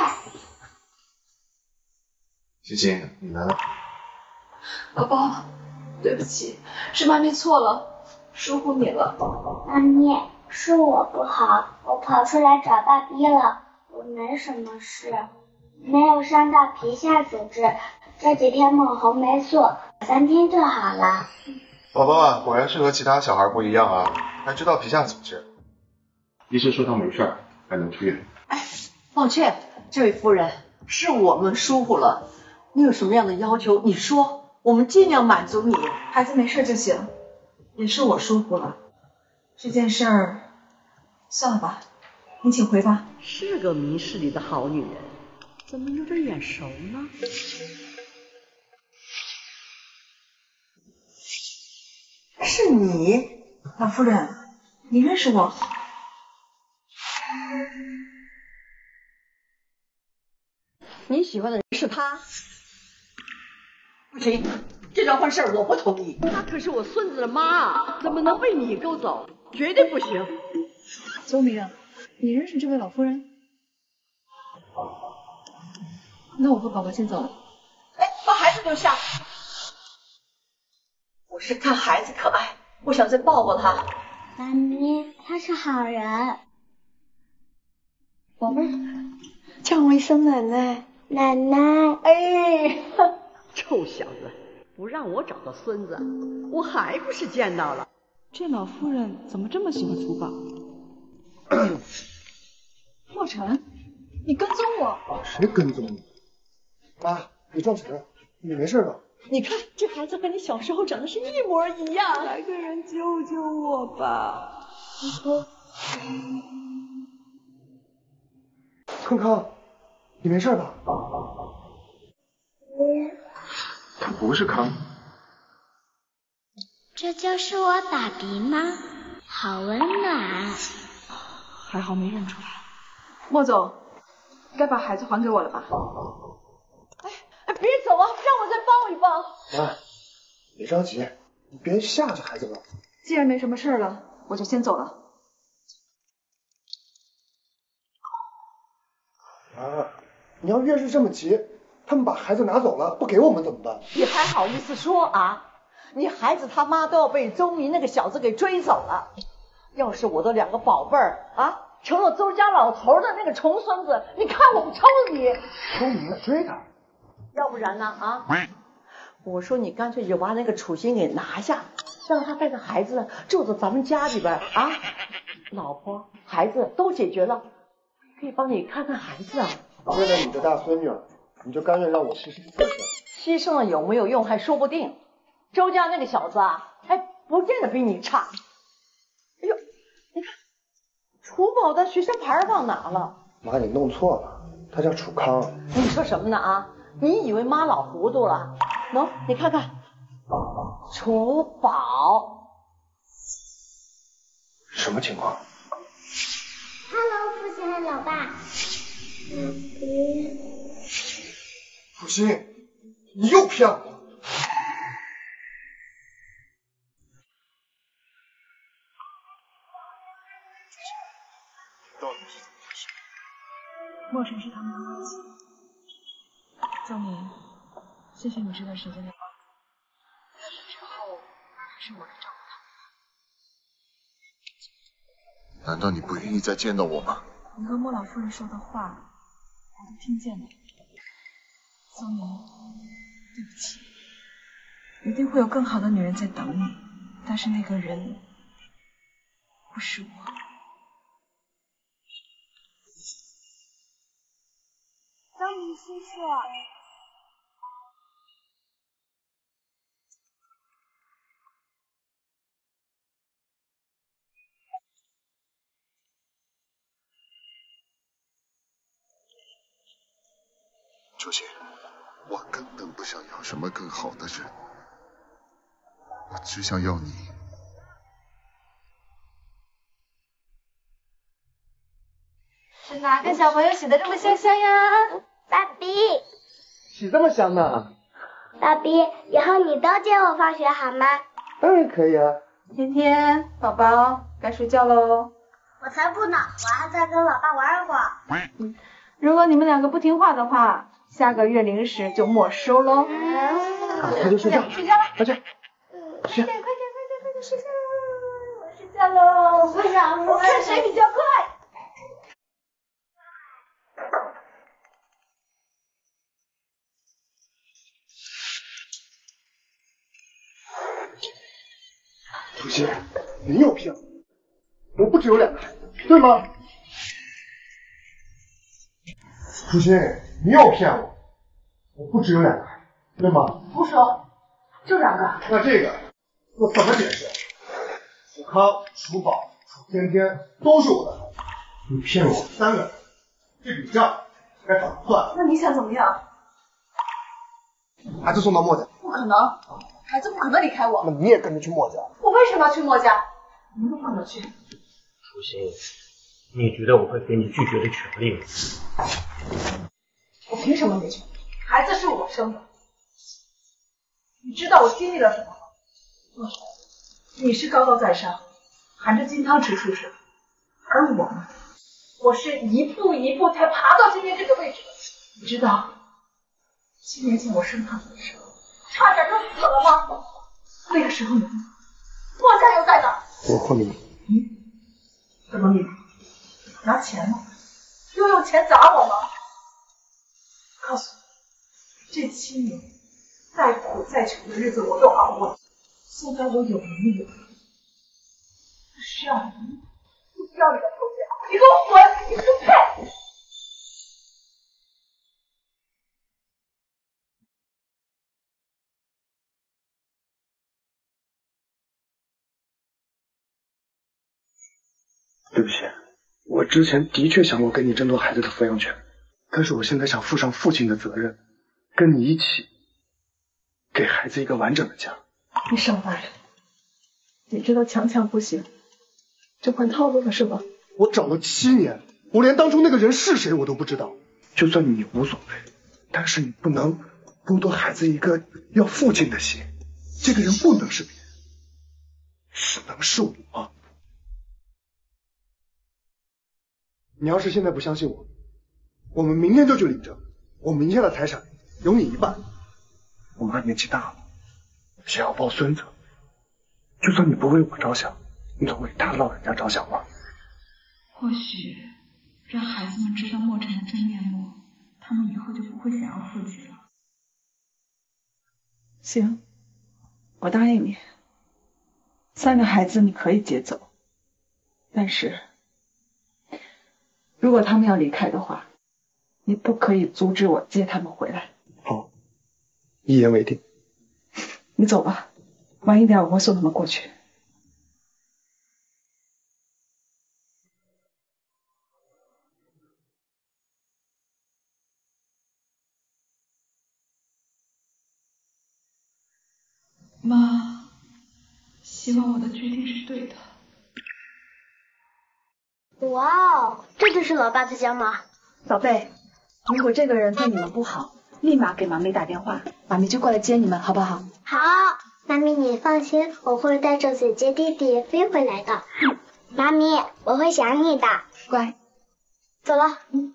欣欣，你来了。 宝宝，对不起，是妈咪错了，疏忽你了。 妈咪，是我不好，我跑出来找爸比了，我没什么事，没有伤到皮下组织，这几天猛红霉素，三天就好了。 宝宝啊，果然是和其他小孩不一样啊，还知道皮下组织。医生说他没事，还能出院。 哎，抱歉，这位夫人，是我们疏忽了。你有什么样的要求，你说，我们尽量满足你。 孩子没事就行，也是我疏忽了。这件事儿，算了吧，你请回吧。 是个明事理的好女人，怎么有点眼熟呢？是你， 老夫人，你认识我？ 你喜欢的人是他？不行，这桩婚事我不同意。她可是我孙子的妈，怎么能被你勾走？绝对不行。 宗明，你认识这位老夫人？那我和宝宝先走了。 哎，把孩子留下。我是看孩子可爱，不想再抱抱他。 妈咪，他是好人。 宝贝儿，叫我一声奶奶。 奶奶。 哎，臭小子，不让我找到孙子，我还不是见到了。 这老夫人怎么这么喜欢珠宝？莫尘，你跟踪我？ 谁跟踪你？妈，你撞谁了？你没事吧？ 你看这孩子和你小时候长得是一模一样。 来个人救救我吧！ 康康，你没事吧？ 他不是康。 这就是我爸比吗？好温暖。 还好没认出来。莫总，该把孩子还给我了吧？ 哎哎，别走啊，让我再抱一抱。 妈，别着急，你别吓着孩子了。 既然没什么事了，我就先走了。 妈，你要越是这么急，他们把孩子拿走了，不给我们怎么办？ 你还好意思说啊？你孩子他妈都要被周明那个小子给追走了。要是我的两个宝贝儿啊，成了周家老头的那个重孙子，你看我不抽你！ 周明追他。 要不然呢啊？我说你干脆就把那个楚心给拿下，让他带着孩子住在咱们家里边啊，老婆孩子都解决了，可以帮你看看孩子啊。 为了你的大孙女，你就甘愿让我牺牲自牺己？ 牲了有没有用还说不定。周家那个小子啊，还不见得比你差。哎呦，你看楚宝的学生牌忘拿了。 妈，你弄错了，他叫楚康。 你说什么呢啊？你以为妈老糊涂了？喏，你看看，楚宝。 什么情况 ？Hello， 父亲和老爸。嗯。 楚心，你又骗我。 到底是怎么回事？ 莫尘是他们的儿子。宗明，谢谢你这段时间的帮助，但是之后还是我来照顾他。 难道你不愿意再见到我吗？ 你和莫老夫人说的话，我都听见了。宗明，对不起，一定会有更好的女人在等你，但是那个人不是我。 张明叔叔。 楚心，我根本不想要什么更好的人，我只想要你。 是哪个小朋友洗的这么香香呀？ 爸比， 洗这么香呢？ 爸比，以后你都接我放学好吗？ 当然可以啊。 天天，宝宝该睡觉喽。 我才不呢，我还在跟老爸玩一会儿。 嗯，如果你们两个不听话的话，下个月零食就没收喽。 快点睡觉， 睡觉吧， 快点， 快点，快点，快点，快点睡觉。我睡觉喽。 我想我看谁比较快。 楚心，你又骗我，我不只有两个孩子，对吗？楚心，你又骗我，我不只有两个孩子，对吗？ 不说，就两个。 那这个我怎么解释？楚康、楚宝、楚天天都是我的孩子，你骗我三个人，这笔账该怎么算？ 那你想怎么样？ 孩子送到墨家。 不可能，孩子不可能离开我。 那你也跟着去墨家？ 我为什么要去墨家？你们都不可能去。 楚心，你觉得我会给你拒绝的权利吗？ 我凭什么没权利？孩子是我生的，你知道我经历了什么吗？你是高高在上，含着金汤匙出生，而我呢，我是一步一步才爬到今天这个位置的。你知道，七年前我生他们的时候，差点就死了吗？那个时候你呢？墨家又在哪？ 我混你。 嗯？怎么密码？拿钱吗？又用钱砸我吗？告诉你，这七年再苦再穷的日子我都熬过了。现在我有能力了，不需要你，不需要你的头衔，你给我滚！你不配！ 对不起，我之前的确想过跟你争夺孩子的抚养权，但是我现在想负上父亲的责任，跟你一起给孩子一个完整的家。 你少来！你知道强强不行，就换套路了是吧？ 我找了七年，我连当初那个人是谁我都不知道。就算你无所谓，但是你不能剥夺孩子一个要父亲的心。这个人不能是别人，只能是我。你要是现在不相信我，我们明天就去领证。我名下的财产有你一半。我妈年纪大了，想要抱孙子，就算你不为我着想，你总为他老人家着想吧。 或许让孩子们知道墨尘的真面目，他们以后就不会想要父亲了。行，我答应你，三个孩子你可以接走，但是如果他们要离开的话，你不可以阻止我接他们回来。 好，一言为定。 你走吧，晚一点我会送他们过去。妈，希望我的决定是对的。 哇哦，这就是老爸的家吗？ 宝贝，如果这个人对你们不好，立马给妈咪打电话，妈咪就过来接你们，好不好？ 好，妈咪你放心，我会带着姐姐弟弟飞回来的。嗯，妈咪，我会想你的。 乖， 走了。 嗯，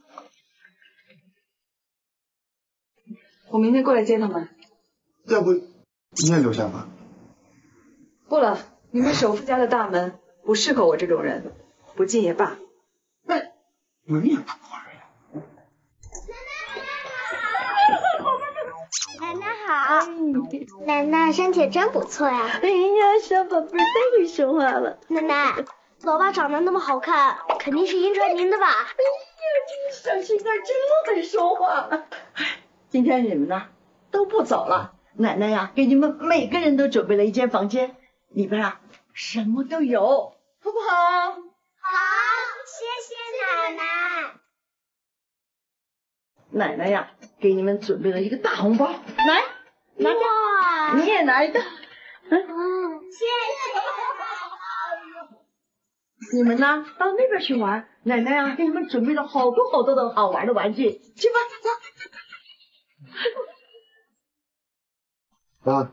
我明天过来接他们。 要不你也留下吧。 不了，你们首富家的大门不适合我这种人，不进也罢。 门也不关呀。 奶奶好，奶奶身体真不错呀。 哎呀，小宝贝太会说话了。 奶奶， 老爸长得那么好看，肯定是遗传您的吧？哎呀， 这个小心肝真会说话。今天你们呢都不走了，奶奶呀给你们每个人都准备了一间房间，里边啊什么都有，好不好？ 好，谢谢奶奶。 奶奶呀给你们准备了一个大红包，来，拿着， 哇， 你也拿一个。 嗯，谢谢。 你们呢到那边去玩，奶奶呀给你们准备了好多好多的好玩的玩具，去吧， 走。啊，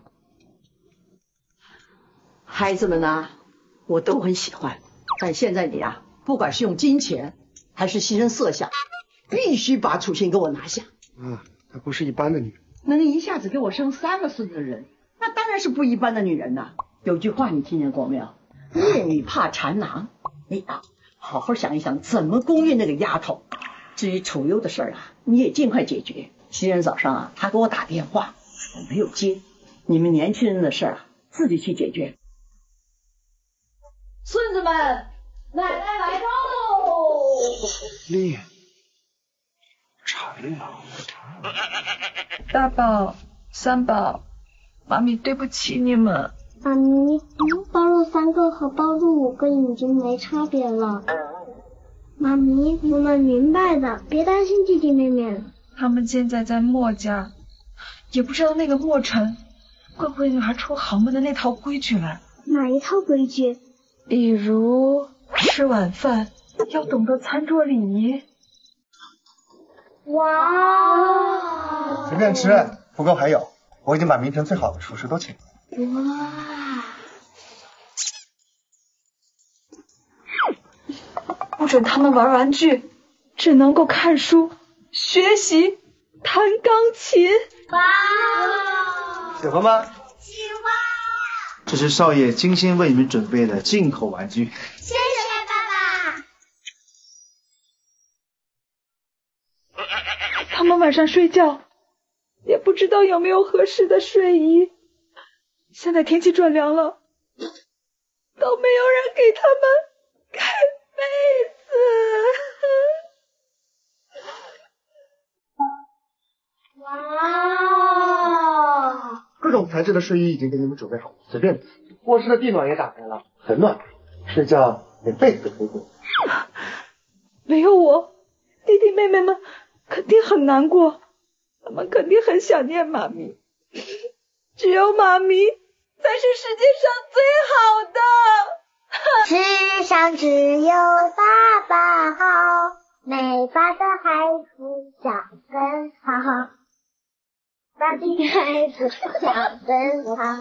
孩子们呢我都很喜欢，但现在你啊不管是用金钱还是牺牲色相，必须把楚心给我拿下。 啊，她不是一般的女人， 能一下子给我生三个孙子的人，那当然是不一般的女人呐。有句话你听见过没有？夜女怕缠囊。你啊，好好想一想怎么攻略那个丫头。至于楚幽的事儿啊，你也尽快解决。今天早上啊，他给我打电话，我没有接。你们年轻人的事儿啊，自己去解决。孙子们，奶奶来喽！ 丽，馋了。 大宝、三宝，妈咪对不起你们。 妈咪，包入三个和包入五个已经没差别了。妈咪，我们明白的，别担心弟弟妹妹。 他们现在在墨家，也不知道那个墨尘会不会拿出豪门的那套规矩来。 哪一套规矩？ 比如吃晚饭要懂得餐桌礼仪。 哇！ 随便吃，不够还有，我已经把名城最好的厨师都请来。 哇！ 不准他们玩玩具，只能够看书、学习、弹钢琴。 哇！ 喜欢吗？ 喜欢。 这是少爷精心为你们准备的进口玩具。 谢谢爸爸。他们晚上睡觉也不知道有没有合适的睡衣。现在天气转凉了，都没有人给他们盖被子。哇！ 各种材质的睡衣已经给你们准备好了，随便。卧室的地暖也打开了，很暖，睡觉连被子都不用。 没有我，弟弟妹妹们肯定很难过，他们肯定很想念妈咪。只有妈咪才是世界上最好的。 世上只有爸爸好，没爸的孩子想更好，爸的孩子想更好。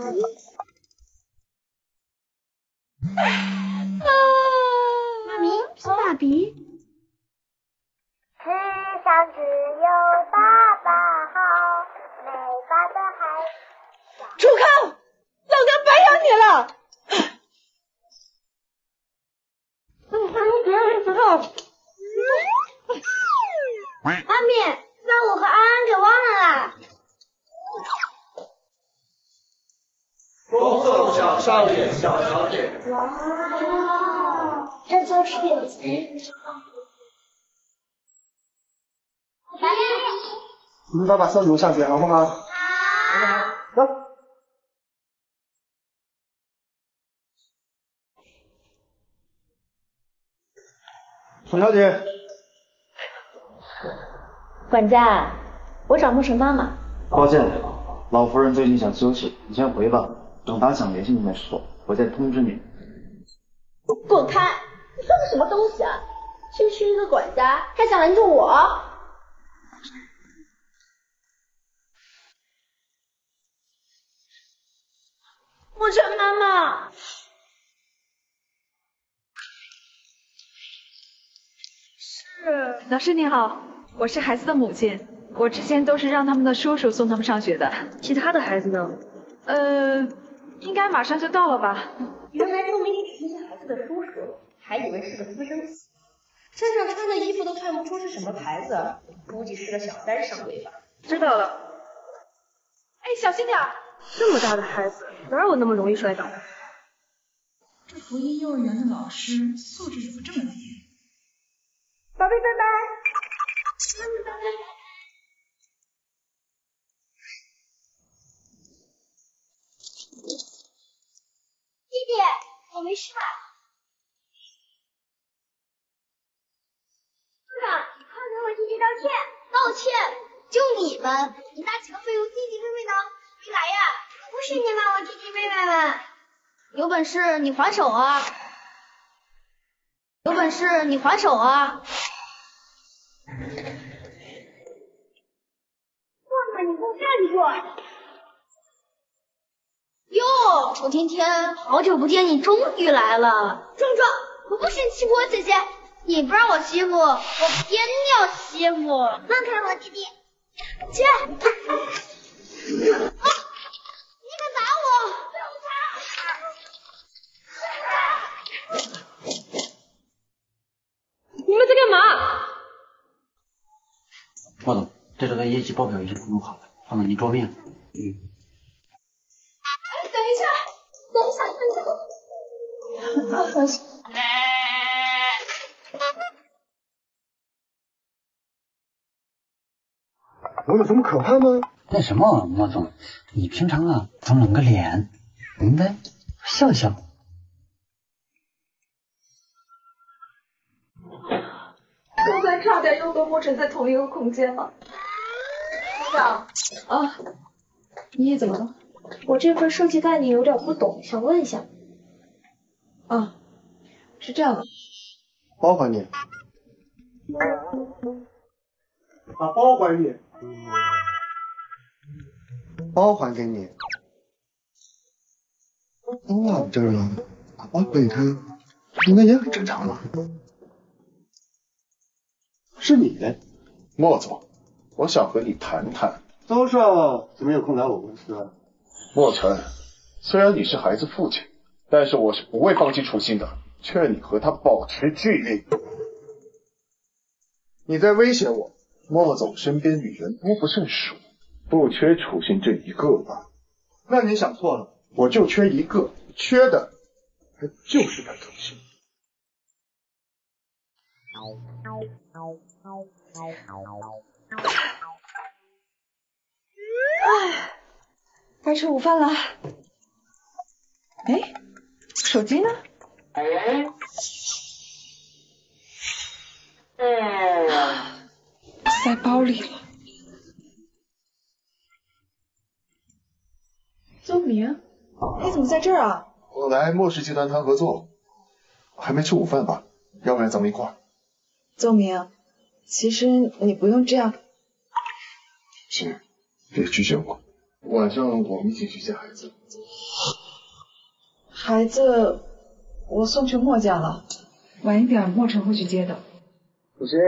啊，妈咪，是爸比。 世上只有爸爸好，没爸的孩子。 住口！老娘白养你了！ 妈咪，把我和安安给忘了啦。 恭送小少爷、小小姐。 哇，这就是有钱。 你们爸爸送你们上学好不好？好。走。楚小姐。 管家，我找墨尘妈妈。 抱歉，老夫人最近想休息，你先回吧。等她想联系你的时候，我再通知你。 滚开！你装的什么东西啊？区区一个管家，还想拦住我？墨尘妈妈。 是，老师你好，我是孩子的母亲，我之前都是让他们的叔叔送他们上学的。 其他的孩子呢？ 呃，应该马上就到了吧。 原来送给你只是孩子的叔叔，还以为是个私生子。身上穿的衣服都看不出是什么牌子，估计是个小三上位吧。 知道了。哎，小心点。 这么大的孩子，哪有那么容易摔倒的？ 这福音幼儿园的老师素质怎么这么低？ 宝贝，拜拜。妈咪，拜拜。 弟弟，我没事吧？部长，你快给我弟弟道歉！道歉？就你们，你那几个废物弟弟妹妹呢？没来呀？不是你骂我弟弟妹妹们。 有本事你还手啊！有本事你还手啊！ 过来，你给我站住！ 哟，楚天天，好久不见，你终于来了。壮壮，我不许你欺负我姐姐，你不让我欺负，我偏要欺负。 放开我弟弟！ 姐，啊，你敢打我！ 你们在干嘛？ 莫总，这周的业绩报表已经弄好了，放到您桌面。嗯。 等一下，等一下，等一下。啊，放心。 我有这么可怕吗？ 那什么，莫总，你平常啊总冷个脸，应该笑笑。 刚才差点又跟莫尘在同一个空间了。部长，啊，你也怎么了？ 我这份设计概念有点不懂，想问一下。 啊，是这样的。 包还你。把包还你。包还给你。都到这儿了，把包给他，应该也很正常了。是你， 莫总，我想和你谈谈。 周少怎么有空来我公司啊？ 莫尘，虽然你是孩子父亲，但是我是不会放弃楚心的，劝你和他保持距离。 你在威胁我？ 莫总身边女人多不胜数，不缺楚心这一个吧？ 那你想错了，我就缺一个，缺的还就是他楚心。 唉，该吃午饭了。哎，手机呢？在包里了。邹明，你怎么在这儿啊？ 我来莫氏集团谈合作，还没吃午饭吧？要不然咱们一块儿。 邹明，其实你不用这样。 是，别拒绝我。晚上我们一起去接孩子。 孩子，我送去莫家了，晚一点莫尘会去接的。 楚心，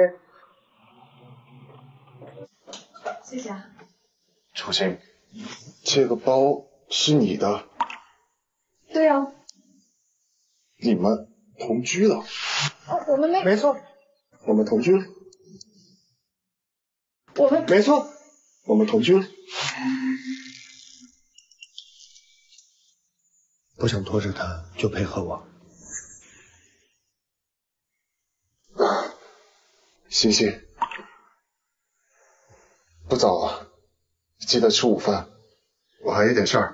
谢谢啊。 楚心，这个包是你的？ 对啊。 你们同居了？ 哦，我们没。 没错，我们同居了。 我们没错，我们同居了。不想拖着他，就配合我。 欣欣，不早了，记得吃午饭，我还有点事儿。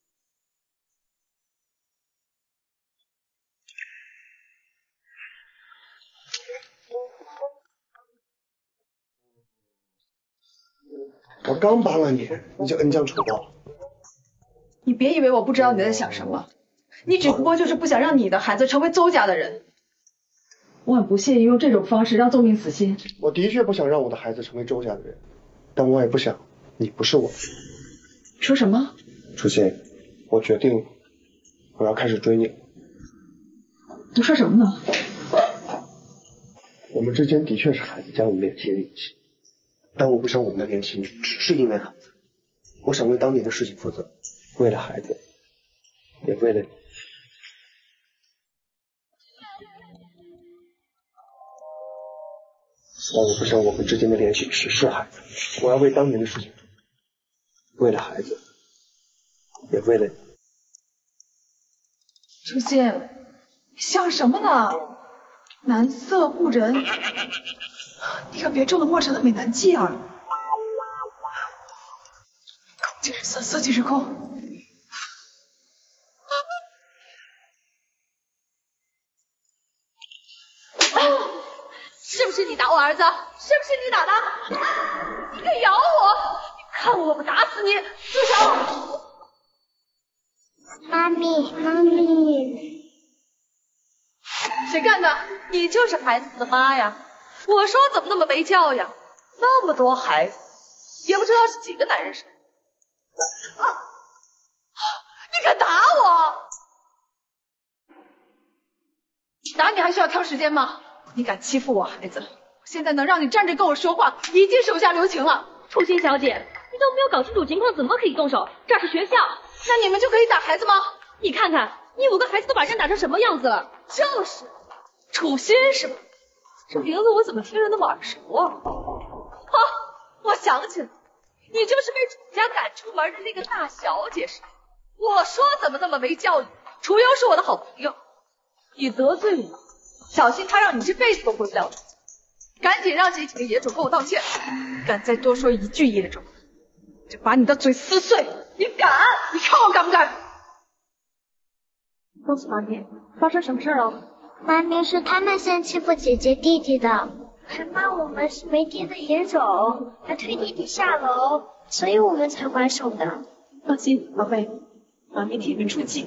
我刚帮了你，你就恩将仇报。 你别以为我不知道你在想什么，你只不过就是不想让你的孩子成为邹家的人。我很不屑于用这种方式让邹明死心。 我的确不想让我的孩子成为周家的人，但我也不想你不是我。 说什么？ 楚心，我决定我要开始追你。 你说什么呢？ 我们之间的确是孩子将我们联系在一起，但我不想我们的恋情只是因为孩子。我想为当年的事情负责，为了孩子，也为了你。但我不想我们之间的联系只是孩子，我要为当年的事情，为了孩子，也为了你。 楚心， 想什么呢？男色不仁，你可别中了莫尘的美男计啊！空即是色，色即是空。 是不是你打我儿子？是不是你打的？你敢咬我？你看我不打死你！住手！ 妈咪，妈咪， 谁干的？你就是孩子的妈呀！我说怎么那么没教养？那么多孩子，也不知道是几个男人生。啊！你敢打我？ 打你还需要挑时间吗？你敢欺负我孩子，现在能让你站着跟我说话，已经手下留情了。 楚心小姐，你都没有搞清楚情况，怎么可以动手？这是学校， 那你们就可以打孩子吗？ 你看看，你五个孩子都把人打成什么样子了？ 就是，楚心是吧？这名字我怎么听着那么耳熟啊？啊，我想起来，你就是被楚家赶出门的那个大小姐是吧？我说怎么那么没教育？楚幽是我的好朋友，你得罪我，小心他让你这辈子都回不了头。赶紧让这几个野种给我道歉！ 敢再多说一句野种，就把你的嘴撕碎！你敢？你看我敢不敢？ 告诉妈咪，发生什么事了？ 妈咪是他们先欺负姐姐弟弟的，还骂我们是没爹的野种，还推弟弟下楼，所以我们才还手的。 放心，宝贝，妈咪替你出气。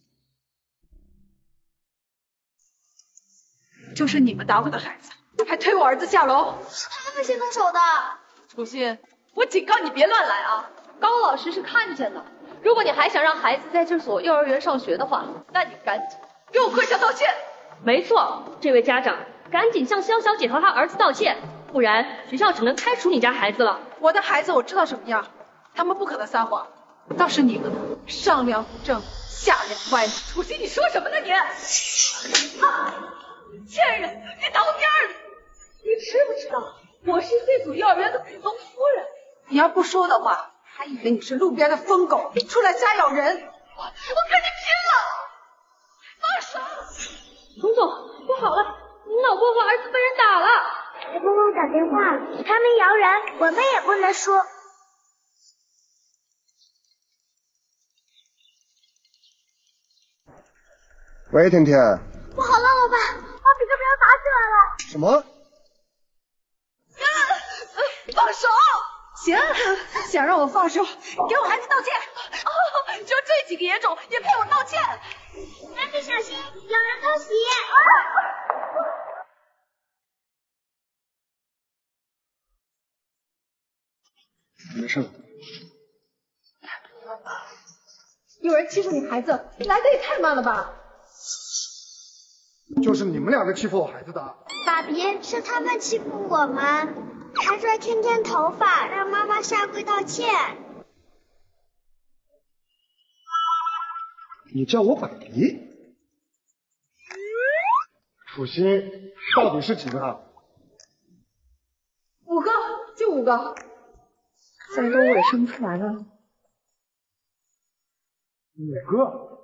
就是你们打我的孩子，还推我儿子下楼， 是他们先动手的。 楚心，我警告你别乱来啊！ 高老师是看见的，如果你还想让孩子在这所幼儿园上学的话，那你赶紧给我跪下道歉。 没错，这位家长赶紧向肖小姐和她儿子道歉，不然学校只能开除你家孩子了。 我的孩子我知道什么样，他们不可能撒谎，倒是你们上梁不正下梁歪。 楚心，你说什么呢你？啊！贱人，你当我面儿！你知不知道我是这所幼儿园的股东夫人？ 你要不说的话，还以为你是路边的疯狗，出来瞎咬人。我我跟你拼了！放手！ 董总，不好了，你老婆和儿子被人打了。 给公公打电话，他们摇人，我们也不能说。 喂，甜甜。 不好了，老爸，爸比这边要打起来了。 什么？ 啊！放手！ 行，想让我放手，给我孩子道歉。 哦，就这几个野种也配我道歉？ 妈咪小心，有人偷袭！啊！ 没事。 有人欺负你孩子，你来的也太慢了吧？ 就是你们两个欺负我孩子的。 爸比，是他们欺负我们，还拽天天头发，让妈妈下跪道歉。 你叫我爸比？楚心，到底是几个？ 五个，就五个。再多我也生不出来了。 五个。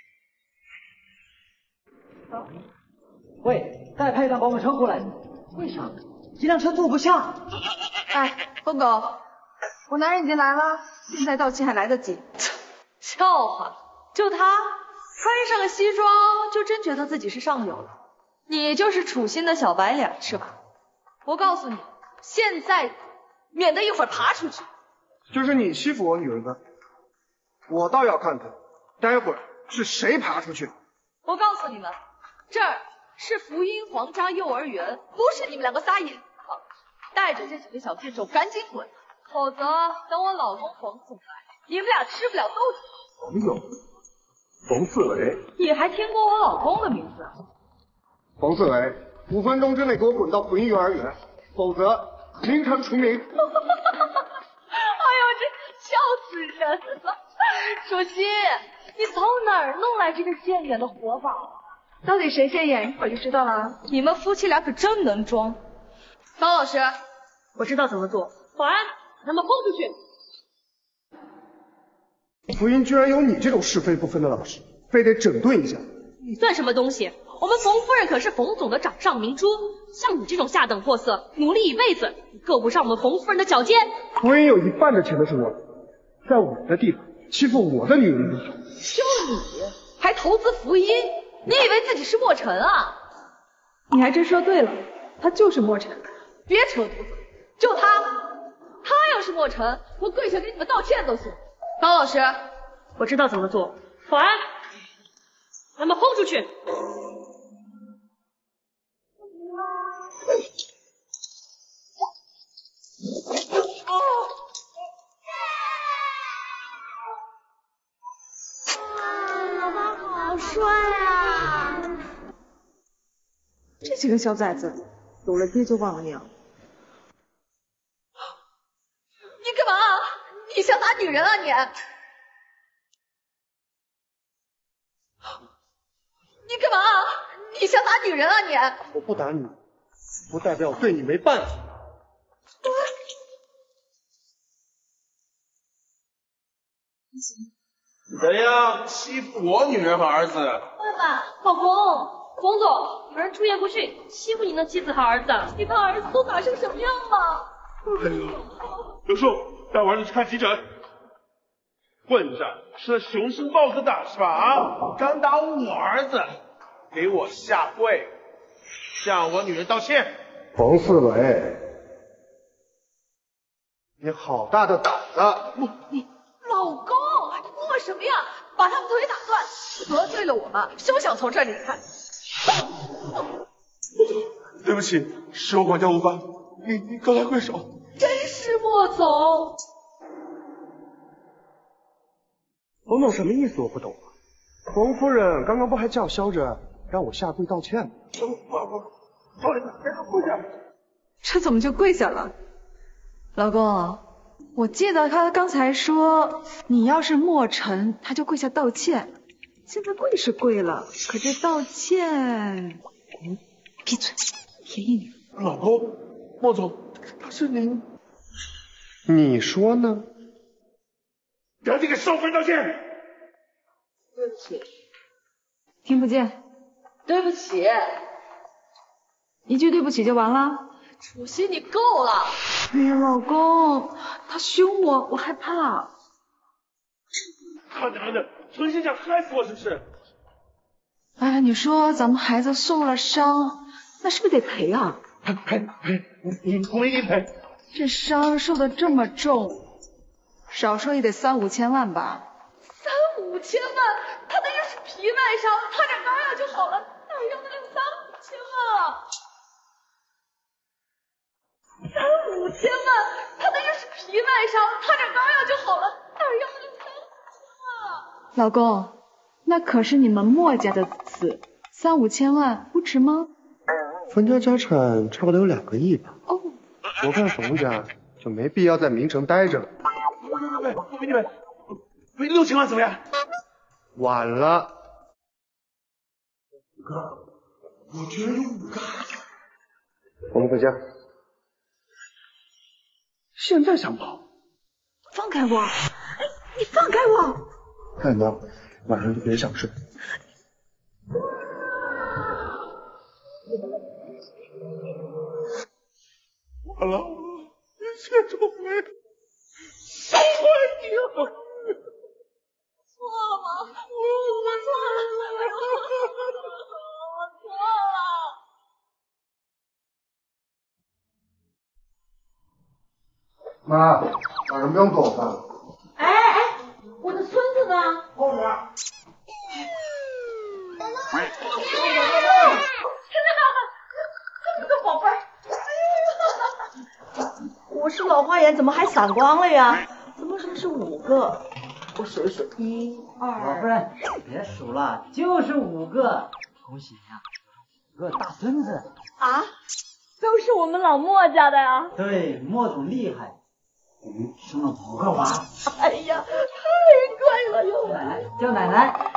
喂，再派一辆保姆车过来。为啥？这辆车坐不下。 哎，疯狗，我男人已经来了，现在道歉还来得及。 笑话，就他穿上个西装，就真觉得自己是上流了。你就是楚心的小白脸是吧？我告诉你，现在免得一会儿爬出去。 就是你欺负我女儿的，我倒要看看，待会儿是谁爬出去。 我告诉你们，这儿是福音皇家幼儿园，不是你们两个撒野。带着这几个小贱种赶紧滚，否则等我老公冯总来，你们俩吃不了兜着。 冯总，冯四维， 你还听过我老公的名字？ 冯四维，五分钟之内给我滚到福音幼儿园，否则名堂除名。 哎呦，这笑死人了！楚心，你从哪儿弄来这个现眼的活宝？ 到底谁现眼，一会儿就知道了。 你们夫妻俩可真能装。高老师， 我知道怎么做。保安，把他们轰出去！福音居然有你这种是非不分的老师，非得整顿一下。 你算什么东西？ 我们冯夫人可是冯总的掌上明珠，像你这种下等货色，努力一辈子，你够不上我们冯夫人的脚尖。 福音有一半的钱都是我的，在我的地方欺负我的女人入手。 就你还投资福音，你以为自己是墨尘啊？ 你还真说对了，他就是墨尘。 别扯犊子，就他，他要是墨尘，我跪下给你们道歉都行。高老师， 我知道怎么做。保安，把他们轰出去。 老爸好帅啊！ 这几个小崽子，有了爹就忘了娘。 你干嘛？你想打女人啊你？你干嘛？你想打女人啊你？ 我不打你，不代表我对你没办法。 谁呀？欺负我女人和儿子？ 爸爸，老公，冯总，有人出言不逊，欺负您的妻子和儿子，你看儿子都打成什么样了？ 哎呦，刘树，带我儿子去看急诊。混账，是雄心豹子胆是吧？啊，敢打我儿子，给我下跪，向我女人道歉。 冯四伟，你好大的胆子！ 我你老公，你做什么呀？把他们腿打断，得罪了我们，休想从这里离开。 对不起，是我管教无方，你你高抬贵手。 真是莫总。 冯总什么意思？我不懂啊。冯夫人刚刚不还叫嚣着让我下跪道歉吗？ 不不不，不好意思，别跪下。 这怎么就跪下了？老公，我记得他刚才说你要是墨尘，他就跪下道歉。现在跪是跪了，可这道歉……嗯，闭嘴，便宜你。 老公，莫总，他是您。 你说呢？ 赶紧给少夫人道歉。 对不起。 听不见。 对不起。 一句对不起就完了？ 楚曦，你够了。 哎呀，老公，他凶我，我害怕。 他娘的，存心想害死我是不是？ 哎，你说咱们孩子受了伤，那是不是得赔啊？ 赔赔赔，你我们一定赔。 这伤受的这么重，少说也得三五千万吧？ 三五千万？他那个是皮外伤，他点膏药就好了，哪要得了三五千万啊？三五千万？他那个是皮外伤，他点膏药就好了，哪要得了三五千万啊？ 老公，那可是你们墨家的子，三五千万不值吗？ 冯家家产差不多有两个亿吧。 哦， 我看冯家就没必要在明城待着了。 喂，我给你们赔六千万怎么样？ 晚了。 五个，我居然有五个孩子。 我们回家。 现在想跑？ 放开我！哎，你放开我！ 看到，晚上就别想睡。 完了，一切都没，都怪你啊！ 错了吗？我错了，我错了。 妈，晚上不用做饭了。 哎哎，我的孙子呢？ 后面。 这个宝贝儿。 我是老花眼，怎么还散光了呀？怎么说是五个？我数一数，一、二。 老夫人，别数了，就是五个。恭喜你啊，五个大孙子。 啊，都是我们老墨家的呀。 对，墨总厉害，我们生了五个娃。 哎呀，太乖了哟！ 奶奶，叫奶奶。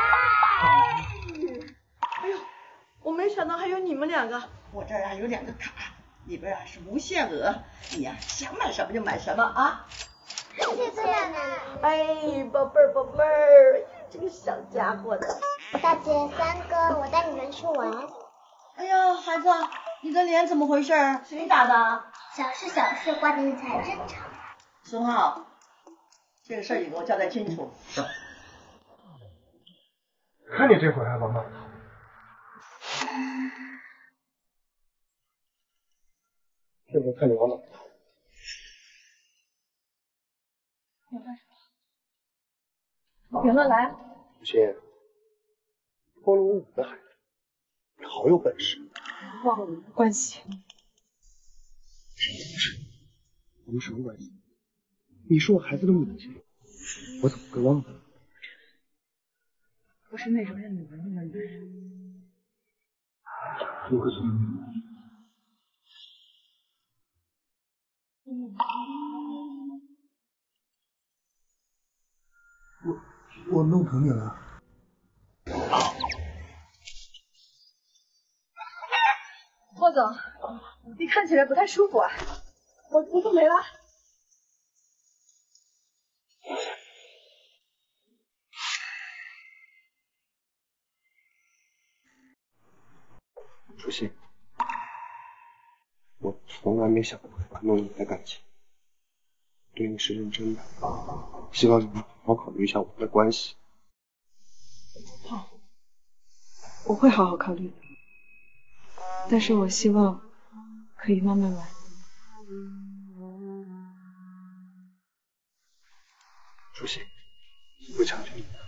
哎呦，我没想到还有你们两个。我这儿啊有两个卡，里边啊是无限额，你呀、啊、想买什么就买什么啊。 谢谢奶奶。 哎，宝贝儿宝贝儿，这个小家伙的。 大姐、三哥，我带你们去说完。 哎呀，孩子，你的脸怎么回事？谁打的？ 小事小事，挂点才正常。 孙浩，这个事儿你给我交代清楚。是。 看你这会儿还王八蛋。这回看你往哪逃。 你干什么？评论来。 楚心，拖了我五个孩子，你好有本事。 忘了我们的关系。 我们什么关系？你是我孩子的母亲，我怎么会忘了？ 不是那种认女儿命的女人。 陆克松，我我弄疼你了。 霍总，你看起来不太舒服啊，我我都没了。 楚心，我从来没想过玩弄你的感情，对你是认真的，希望你能好好考虑一下我们的关系。 好，我会好好考虑的，但是我希望可以慢慢来。 楚心，我求求你了。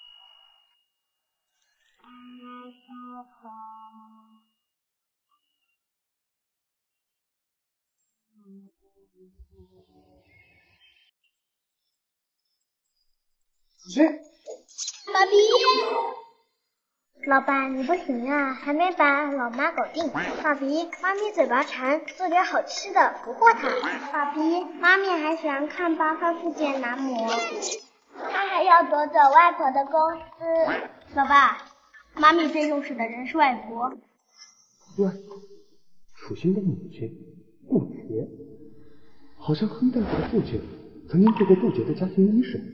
谁？爸比，老爸你不行啊，还没把老妈搞定。爸比，妈咪嘴巴馋，做点好吃的俘获她。爸比，妈咪还想看八号世界男模，她还要夺走外婆的公司。老爸，妈咪最重视的人是外婆。 对，楚心的母亲顾洁，好像亨代尔的父亲曾经做过顾洁的家庭医生。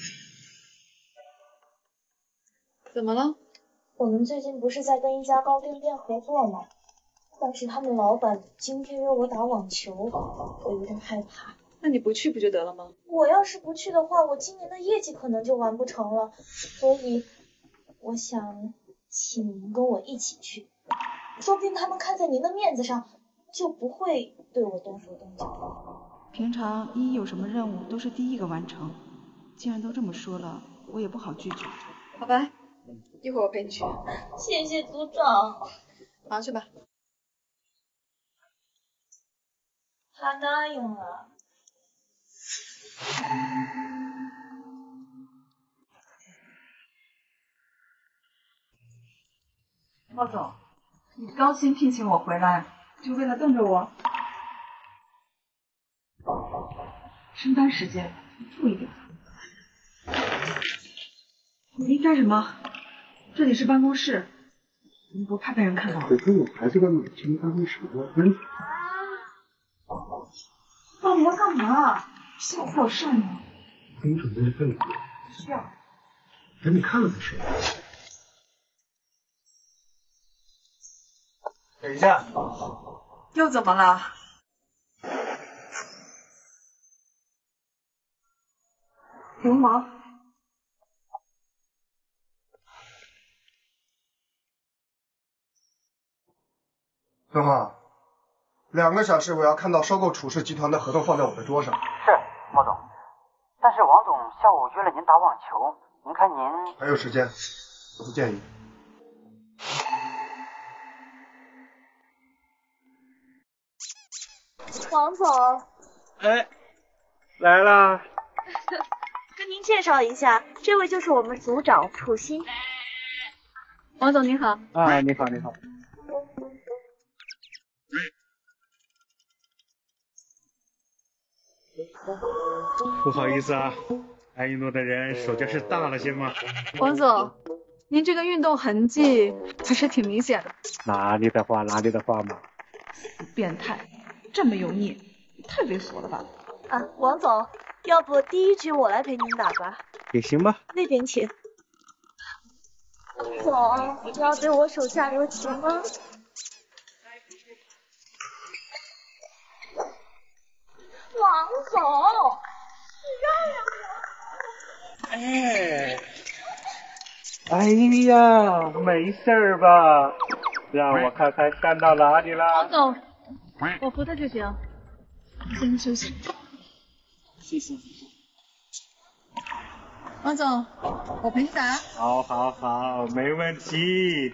怎么了？ 我们最近不是在跟一家糕点店合作吗？但是他们老板今天约我打网球，我有点害怕。 那你不去不就得了吗？ 我要是不去的话，我今年的业绩可能就完不成了，所以我想请您跟我一起去，说不定他们看在您的面子上，就不会对我动手动脚。 平常依依有什么任务都是第一个完成，既然都这么说了，我也不好拒绝。好吧，一会儿我陪你去。 谢谢组长。 忙去吧。 他答应了。 鲍总，你高薪聘请我回来，就为了瞪着我？上班时间，注意点。你离开什么？这里是办公室，你不怕被人看到？ 可跟我孩子的母亲发生什么关系？ 那你要干嘛？吓死我事呢！ 给你准备了份礼物。 需要。 等你看了再说。 等一下。 又怎么了？流氓。 孙浩，两个小时我要看到收购楚氏集团的合同放在我的桌上。 是，莫总。但是王总下午约了您打网球，您看您还有时间，我不建议。 王总。 哎，来啦。 跟您介绍一下，这位就是我们组长楚心。 王总您好。 啊，你好，你好。 不好意思啊，爱运动的人手就是大了些吗？ 王总，您这个运动痕迹还是挺明显的。 哪里的话，哪里的话嘛。 变态，这么油腻，太猥琐了吧？ 啊，王总，要不第一局我来陪您打吧？ 也行吧。 那边请。 总，你要对我手下留情吗？王总，你让让我。 哎，哎呀，没事儿吧？让我看看干到哪里了。 王总，我扶他就行，你先休息。谢谢。王总，我陪你打。 好，好，好，没问题。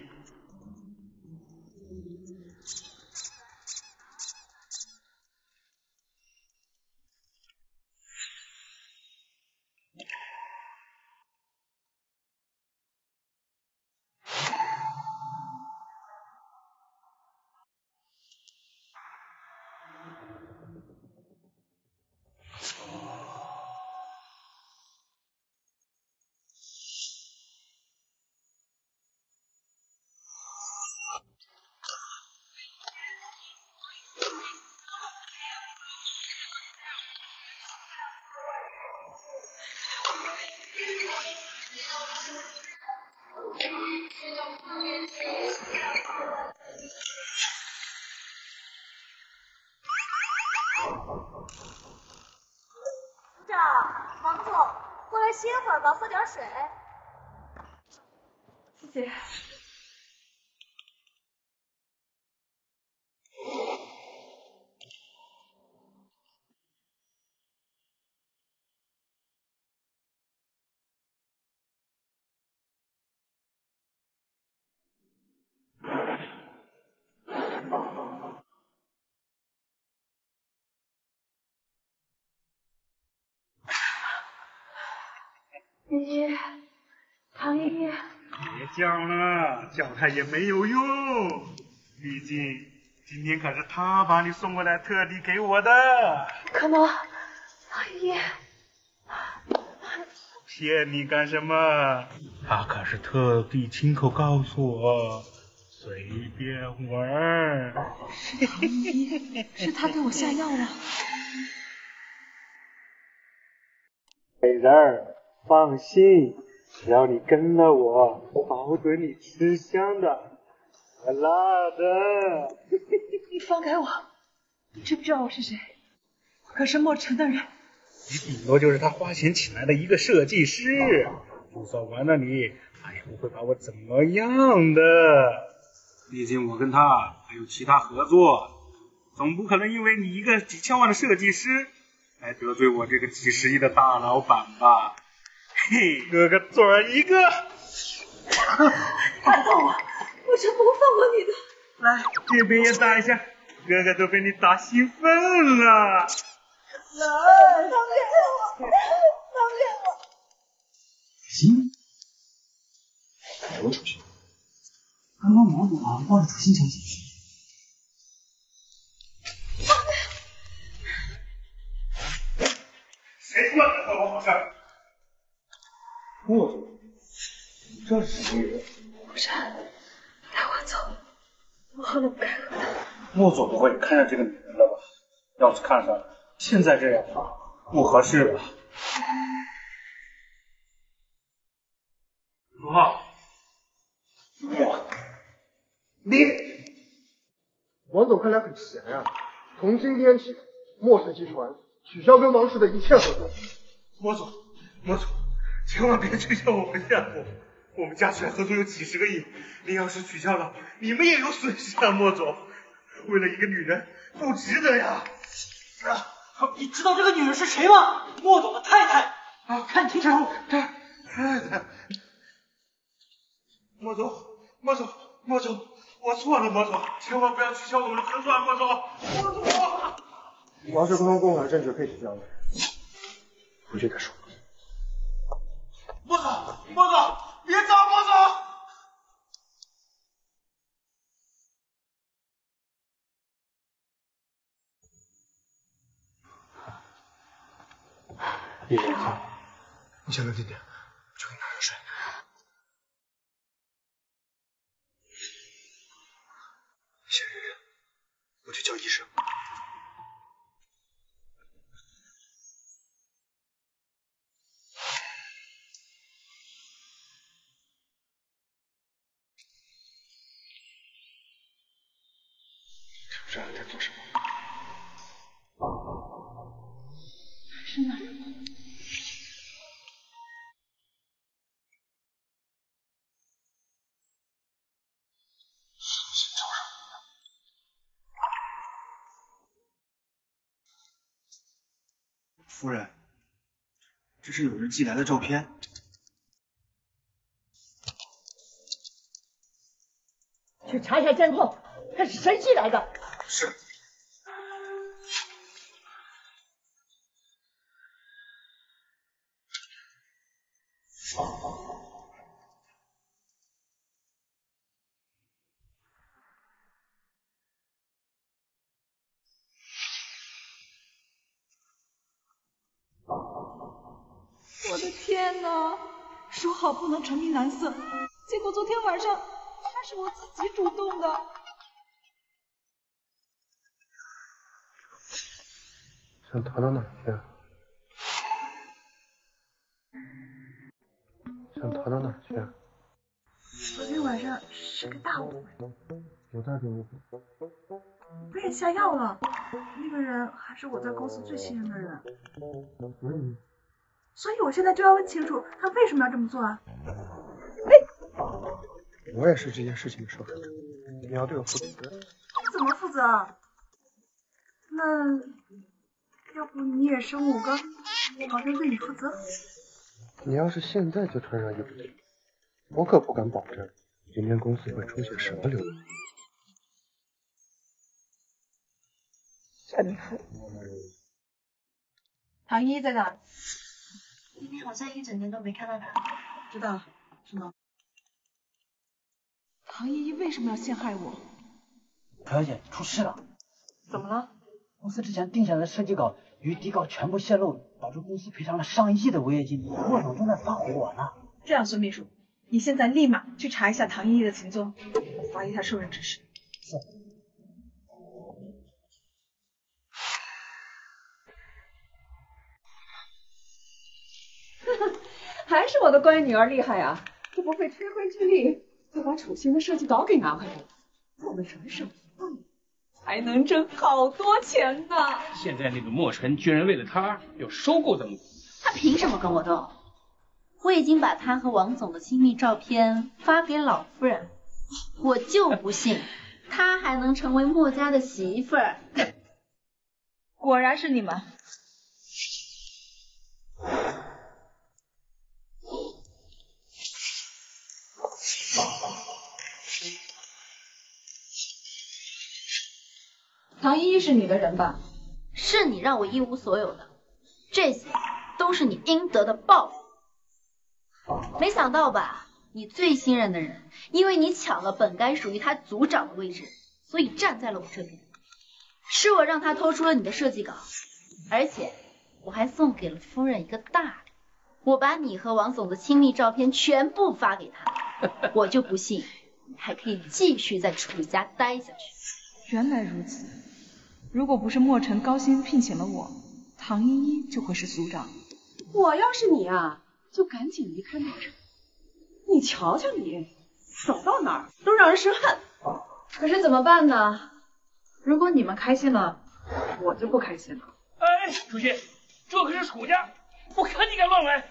这，王总，过来歇会儿吧，喝点水。 谢谢。 爷爷，唐爷爷， 别叫了，叫他也没有用，毕竟今天可是他把你送过来，特地给我的。 可能，唐爷爷， 骗你干什么？他可是特地亲口告诉我，随便玩。 是唐爷爷，是他给我下药了。 美人儿，放心，只要你跟了我，我保准你吃香的喝辣的。 你放开我！你知不知道我是谁？我可是墨尘的人。 你顶多就是他花钱请来的一个设计师，就算玩了你，他也不会把我怎么样的。毕竟我跟他还有其他合作，总不可能因为你一个几千万的设计师来得罪我这个几十亿的大老板吧？嘿，哥哥嘴儿一个。 打到我，我是不会放过你的。 来，这边也打一下，哥哥都被你打兴奋了。 来，放开我，放开我！ 行，什么楚心？刚刚毛总好像抱着楚心小姐。 谁说的和我好事？ 莫总，你这是什么人？ 木山，带我走，我好了不该和他。 莫总不会看上这个女人了吧？要是看上了，现在这样不合适了。罗浩， 我，你，王总看来很闲呀、啊。从今天起，墨尘集团取消跟王氏的一切合作。 莫总，莫总，千万别取消我们项目，我们加起来合作有几十个亿，你要是取消了，你们也有损失啊，莫总。为了一个女人，不值得呀！ 啊，你知道这个女人是谁吗？莫总的太太啊！看清楚， 太太太。莫总，莫总，莫总，我错了，莫总，千万不要取消我们的合作啊，莫总，莫总。 王氏公司共享证据可以取消了，回去再说。 莫总，莫总，别走，莫总。 叶叶，你先冷静点，我去给你拿热水。先忍忍，我去叫医生。 知道在做什么。 还是那人吗？ 夫人，这是有人寄来的照片。 去查一下监控，看是谁寄来的。 是。 我的天哪！说好不能沉迷男色，结果昨天晚上还是我自己主动的。 想逃到哪去啊？想逃到哪去啊？ 昨天晚上是个大误会， 有大的误会。 被人下药了，那个人还是我在公司最信任的人。 所以。 所以我现在就要问清楚，他为什么要这么做啊？ 我也是这件事情的受害者，你要对我负责。 怎么负责？那要不你也生五个，我保证对你负责。 你要是现在就穿上衣服去，我可不敢保证今天公司会出现什么流言。 陈父，唐一在哪？ 今天好像一整天都没看到他。 知道了，是吗？唐依依为什么要陷害我？ 朴小姐，出事了！ 怎么了？ 公司之前定下来的设计稿与底稿全部泄露，导致公司赔偿了上亿的违约金，莫总正在发火呢。 这样，孙秘书，你现在立马去查一下唐依依的行踪，怀疑她受人指使。 是。 还是我的乖女儿厉害啊！这不费吹灰之力就把楚星的设计稿给拿回来了。做了什么手段，还能挣好多钱呢？ 现在那个墨尘居然为了他要收购咱们。 他凭什么跟我斗？我已经把他和王总的亲密照片发给老夫人，我就不信他还能成为墨家的媳妇儿。 果然是你们。唐依依是你的人吧？ 是你让我一无所有的，这些都是你应得的报复。没想到吧，你最信任的人，因为你抢了本该属于他组长的位置，所以站在了我这边。是我让他偷出了你的设计稿，而且我还送给了夫人一个大礼，我把你和王总的亲密照片全部发给他，我就不信你还可以继续在楚家待下去。 原来如此。如果不是墨尘高薪聘请了我，唐依依就会是组长。 我要是你啊，就赶紧离开墨尘。你瞧瞧你，走到哪儿都让人生恨。可是怎么办呢？ 如果你们开心了，我就不开心了。 哎，楚心，这可是楚家，我看你敢乱来！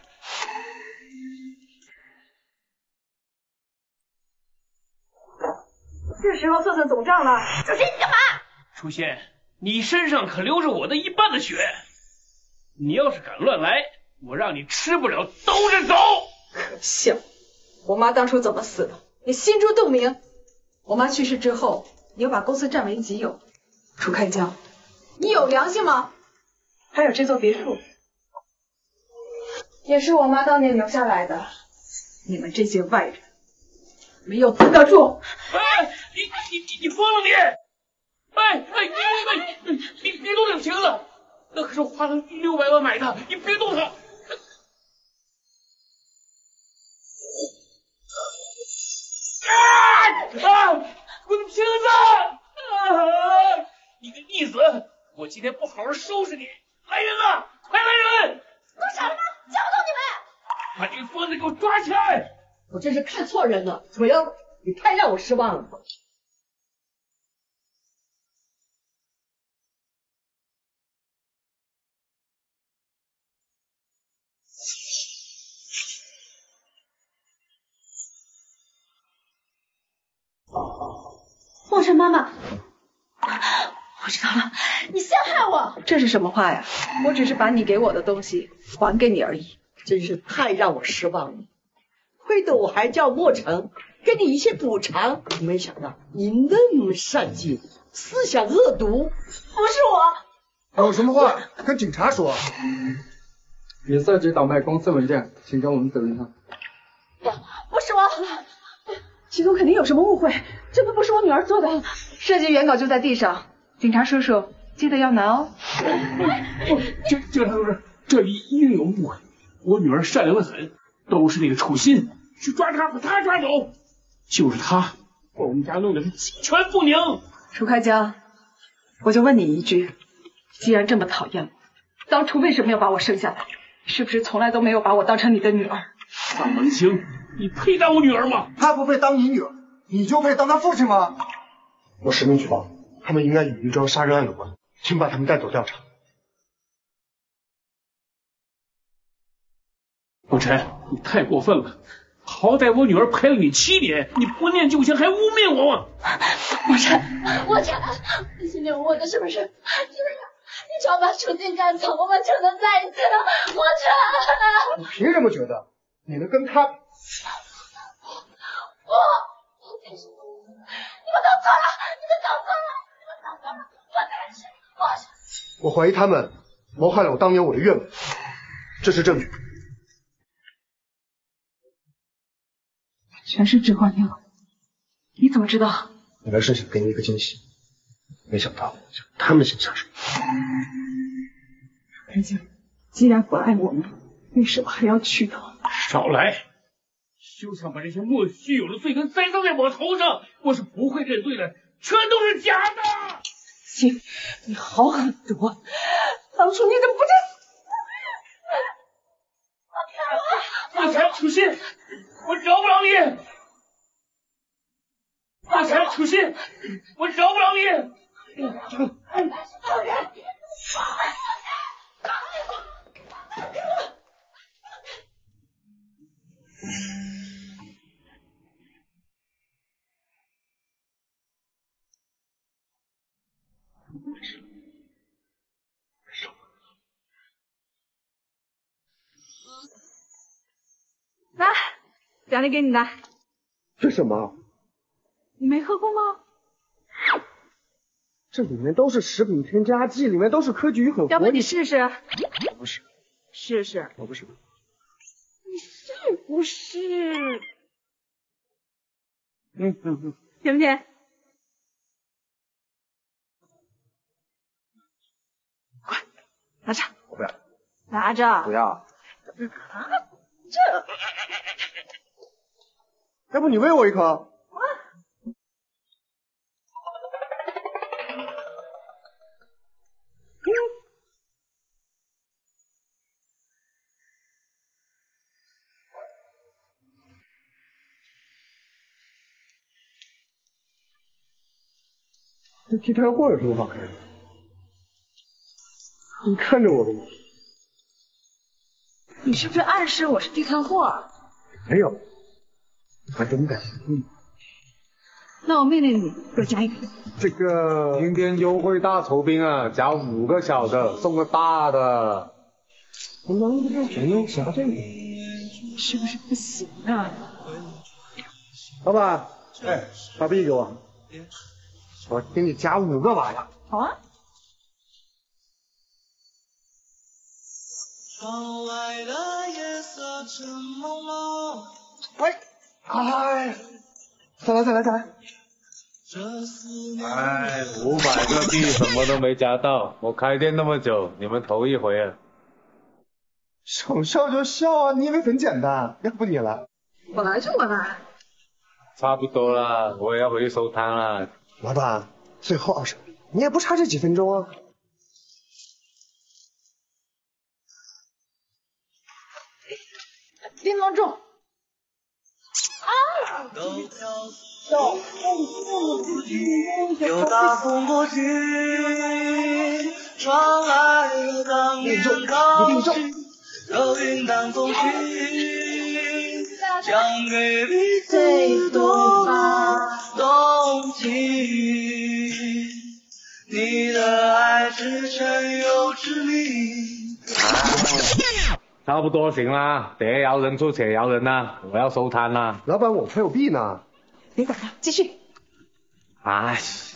是时候算算总账了。 楚心，你干嘛？ 楚心，你身上可流着我的一半的血，你要是敢乱来，我让你吃不了兜着走！ 可笑，我妈当初怎么死的，你心知肚明。我妈去世之后，你又把公司占为己有，楚开江，你有良心吗？ 还有这座别墅， 也是我妈当年留下来的。你们这些外人，没有资格住！ 哎，你你你你疯了你！哎哎，你你你别动这个瓶子，那可是我花了六百万买的，你别动它。啊啊！我的瓶子！啊！你个逆子！我今天不好好收拾你！来人啊！快来人！ 都傻了吗？叫动你们！ 把这个疯子给我抓起来！ 我真是看错人了，楚英，你太让我失望了。 墨尘妈妈，我知道了，你陷害我。 这是什么话呀？我只是把你给我的东西还给你而已。 真是太让我失望了，亏得我还叫墨尘，给你一些补偿，没想到你那么善尽，思想恶毒。不是我，有什么话跟警察说。 也涉及倒卖公司文件，请跟我们等一下。 不是我， 其中肯定有什么误会，这都不是我女儿做的。设计原稿就在地上，警察叔叔记得要拿哦。 这警察叔叔，这里一定有误会。我女儿善良的很，都是那个楚心去抓她，把她抓走，就是她把我们家弄得是鸡犬不宁。 楚开江，我就问你一句，既然这么讨厌我，当初为什么要把我生下来？是不是从来都没有把我当成你的女儿？ 张文清，你配当我女儿吗？ 她不配当你女儿，你就配当她父亲吗？我实名举报，他们应该与玉庄杀人案有关，请把他们带走调查。 墨尘，你太过分了！好歹我女儿陪了你七年，你不念旧情还污蔑我吗？ 墨尘，墨尘，你心里我的是不是？是不是？你只要把楚心赶走，我们就能在一起了。墨尘， 你凭什么觉得你能跟他比？ 我，我才是，你们搞错了，你们搞错了，你们搞错了，我才是，我是。 我怀疑他们谋害了我当年我的岳母，这是证据。 全是指环药，你怎么知道？ 本来是想给你一个惊喜，没想到就他们先下手。 开江，既然不爱我们，为什么还要娶她？ 少来！休想把这些莫须有的罪根栽赃在我头上！我是不会认罪的，全都是假的！ 行，你好狠毒！当初你怎么不这？我才楚心，我饶不了你！我才楚心，我饶不了你！ 来，奖励给你的。 这什么？ 你没喝过吗？ 这里面都是食品添加剂，里面都是科技与狠活。 要不你试试？ 我不是。 试试。 我不是。 你是不是？ 嗯嗯嗯。 甜不甜？快，拿着。 我不要。 拿着。 不要。 拿着。 要不你喂我一口？这地摊货有什么好看的？你看着我吧。 你是不是暗示我是地摊货？ 没有，还真敢。嗯。 那我命令你多加一个。 这个今天优惠大酬宾啊，加五个小的送个大的。 我能不太全能夹这个？ 是不是不行啊？ 老板，哎，把币给我。我给你加五个娃娃。 好啊。 窗外的夜色正朦胧。 喂，哎，再来再来再来。 哎，五百个币什么都没加到，我开店那么久，你们头一回啊。 想笑就笑啊，你以为很简单？要不你来。 我来就我来。 差不多了，我也要回去收摊了。 老板，最后二十，你也不差这几分钟啊。 叮当中。啊！ 有大风过去，传来了当年高兴，这云淡风轻，将美丽最多发动情。 你的爱是陈有之理。 差不多行啦，得饶人处且饶人啦，我要收摊啦。 老板，我还有币呢。 别管他，继续。 哎。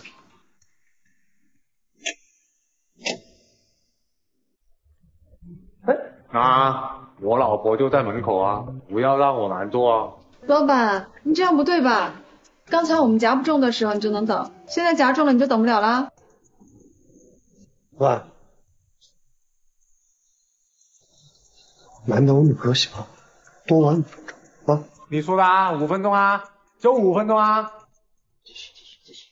啊，我老婆就在门口啊，不要让我难做啊。 老板，你这样不对吧？刚才我们夹不中的时候你就能等，现在夹中了你就等不了了。 喂，瞒着我女朋友喜欢，多玩五分钟啊！ 你说的啊，五分钟啊，就五分钟啊。 继续继续继续。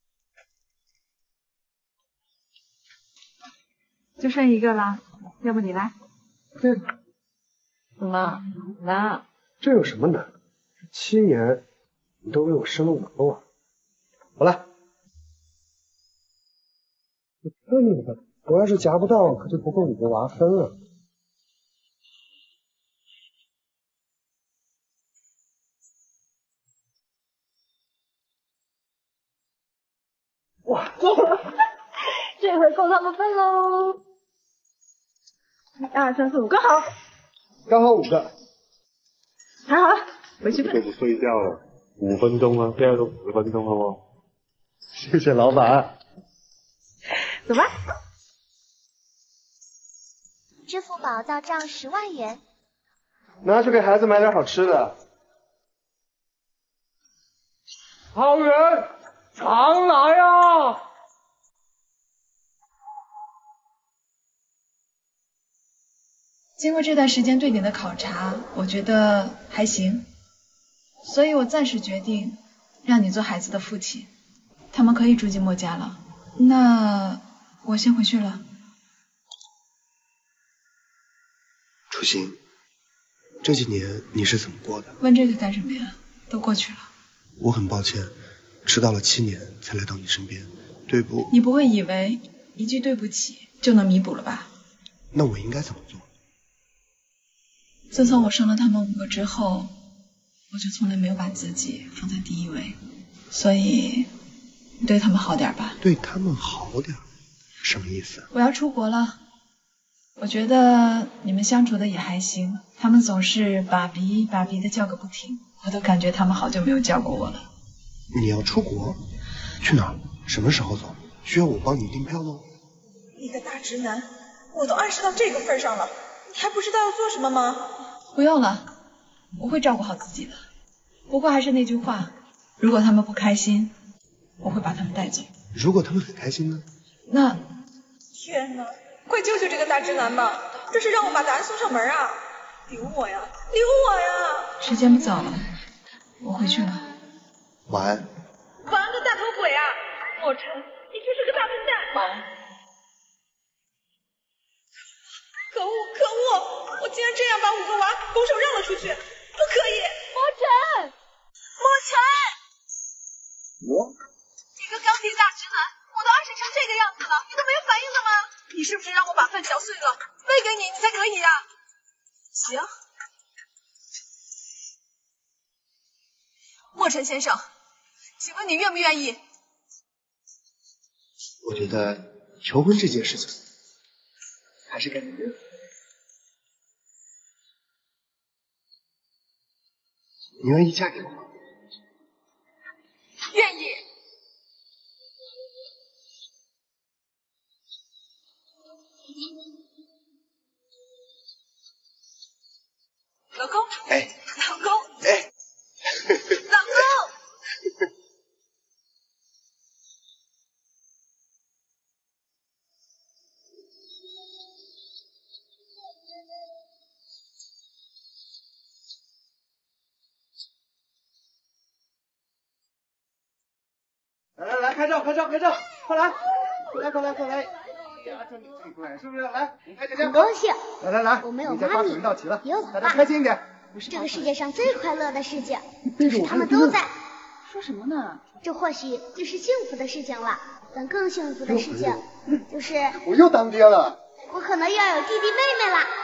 就剩一个了，要不你来？ 对。 怎么难？ 这有什么难？七年你都为我生了五个娃，我来。我骗你的，我要是夹不到，可就不够五个娃分了。 哇，这回够他们分喽！一二三四五，刚好， 刚好五个。 还好了，回去吧。 就不睡觉了，五分钟啊，现在都十分钟了哦。 谢谢老板。 走吧。 支付宝到账十万元。 拿去给孩子买点好吃的。 好人常来啊！ 经过这段时间对你的考察，我觉得还行，所以我暂时决定让你做孩子的父亲，他们可以住进墨家了。那我先回去了。 楚心，这几年你是怎么过的？ 问这个干什么呀？都过去了。 我很抱歉，迟到了七年才来到你身边，对不？ 你不会以为一句对不起就能弥补了吧？ 那我应该怎么做？ 自从我生了他们五个之后，我就从来没有把自己放在第一位，所以你对他们好点吧。 对他们好点？什么意思？ 我要出国了，我觉得你们相处的也还行，他们总是爸比爸比的叫个不停，我都感觉他们好久没有叫过我了。 你要出国？去哪儿？什么时候走？需要我帮你订票吗？ 你个大直男，我都暗示到这个份上了，你还不知道要做什么吗？ 不用了，我会照顾好自己的。不过还是那句话，如果他们不开心，我会把他们带走。 如果他们很开心呢？ 那…… 天哪，快救救这个大直男吧！这是让我把答案送上门啊！留我呀，留我呀！ 时间不早了，我回去了。 晚安。 晚安个大头鬼啊！墨尘，你就是个大笨蛋！ 晚安。 可恶可恶！我竟然这样把五个娃拱手让了出去，不可以！ 墨尘， 墨尘， 我你个钢铁大直男，我都暗示成这个样子了，你都没有反应的吗？你是不是让我把饭嚼碎了，喂给你，你才可以呀？行。墨尘先生，请问你愿不愿意？ 我觉得求婚这件事情还是该你的。你愿意嫁给我吗？ 愿意。老公。 哎。 老公。 哎。 老公。 来来来，拍照拍照拍照，快来，快来快来快来！呀，这你最乖，是不是？来，你拍姐姐。 很高兴。 来来来， 我们有你家八妈咪， 主任到齐了， 也有大家爸。 开心一点。 这个世界上最快乐的事情， 就就是他们都在。 说什么呢？ 这或许就是幸福的事情了。但更幸福的事情就是我又当爹了。 我可能要有弟弟妹妹了。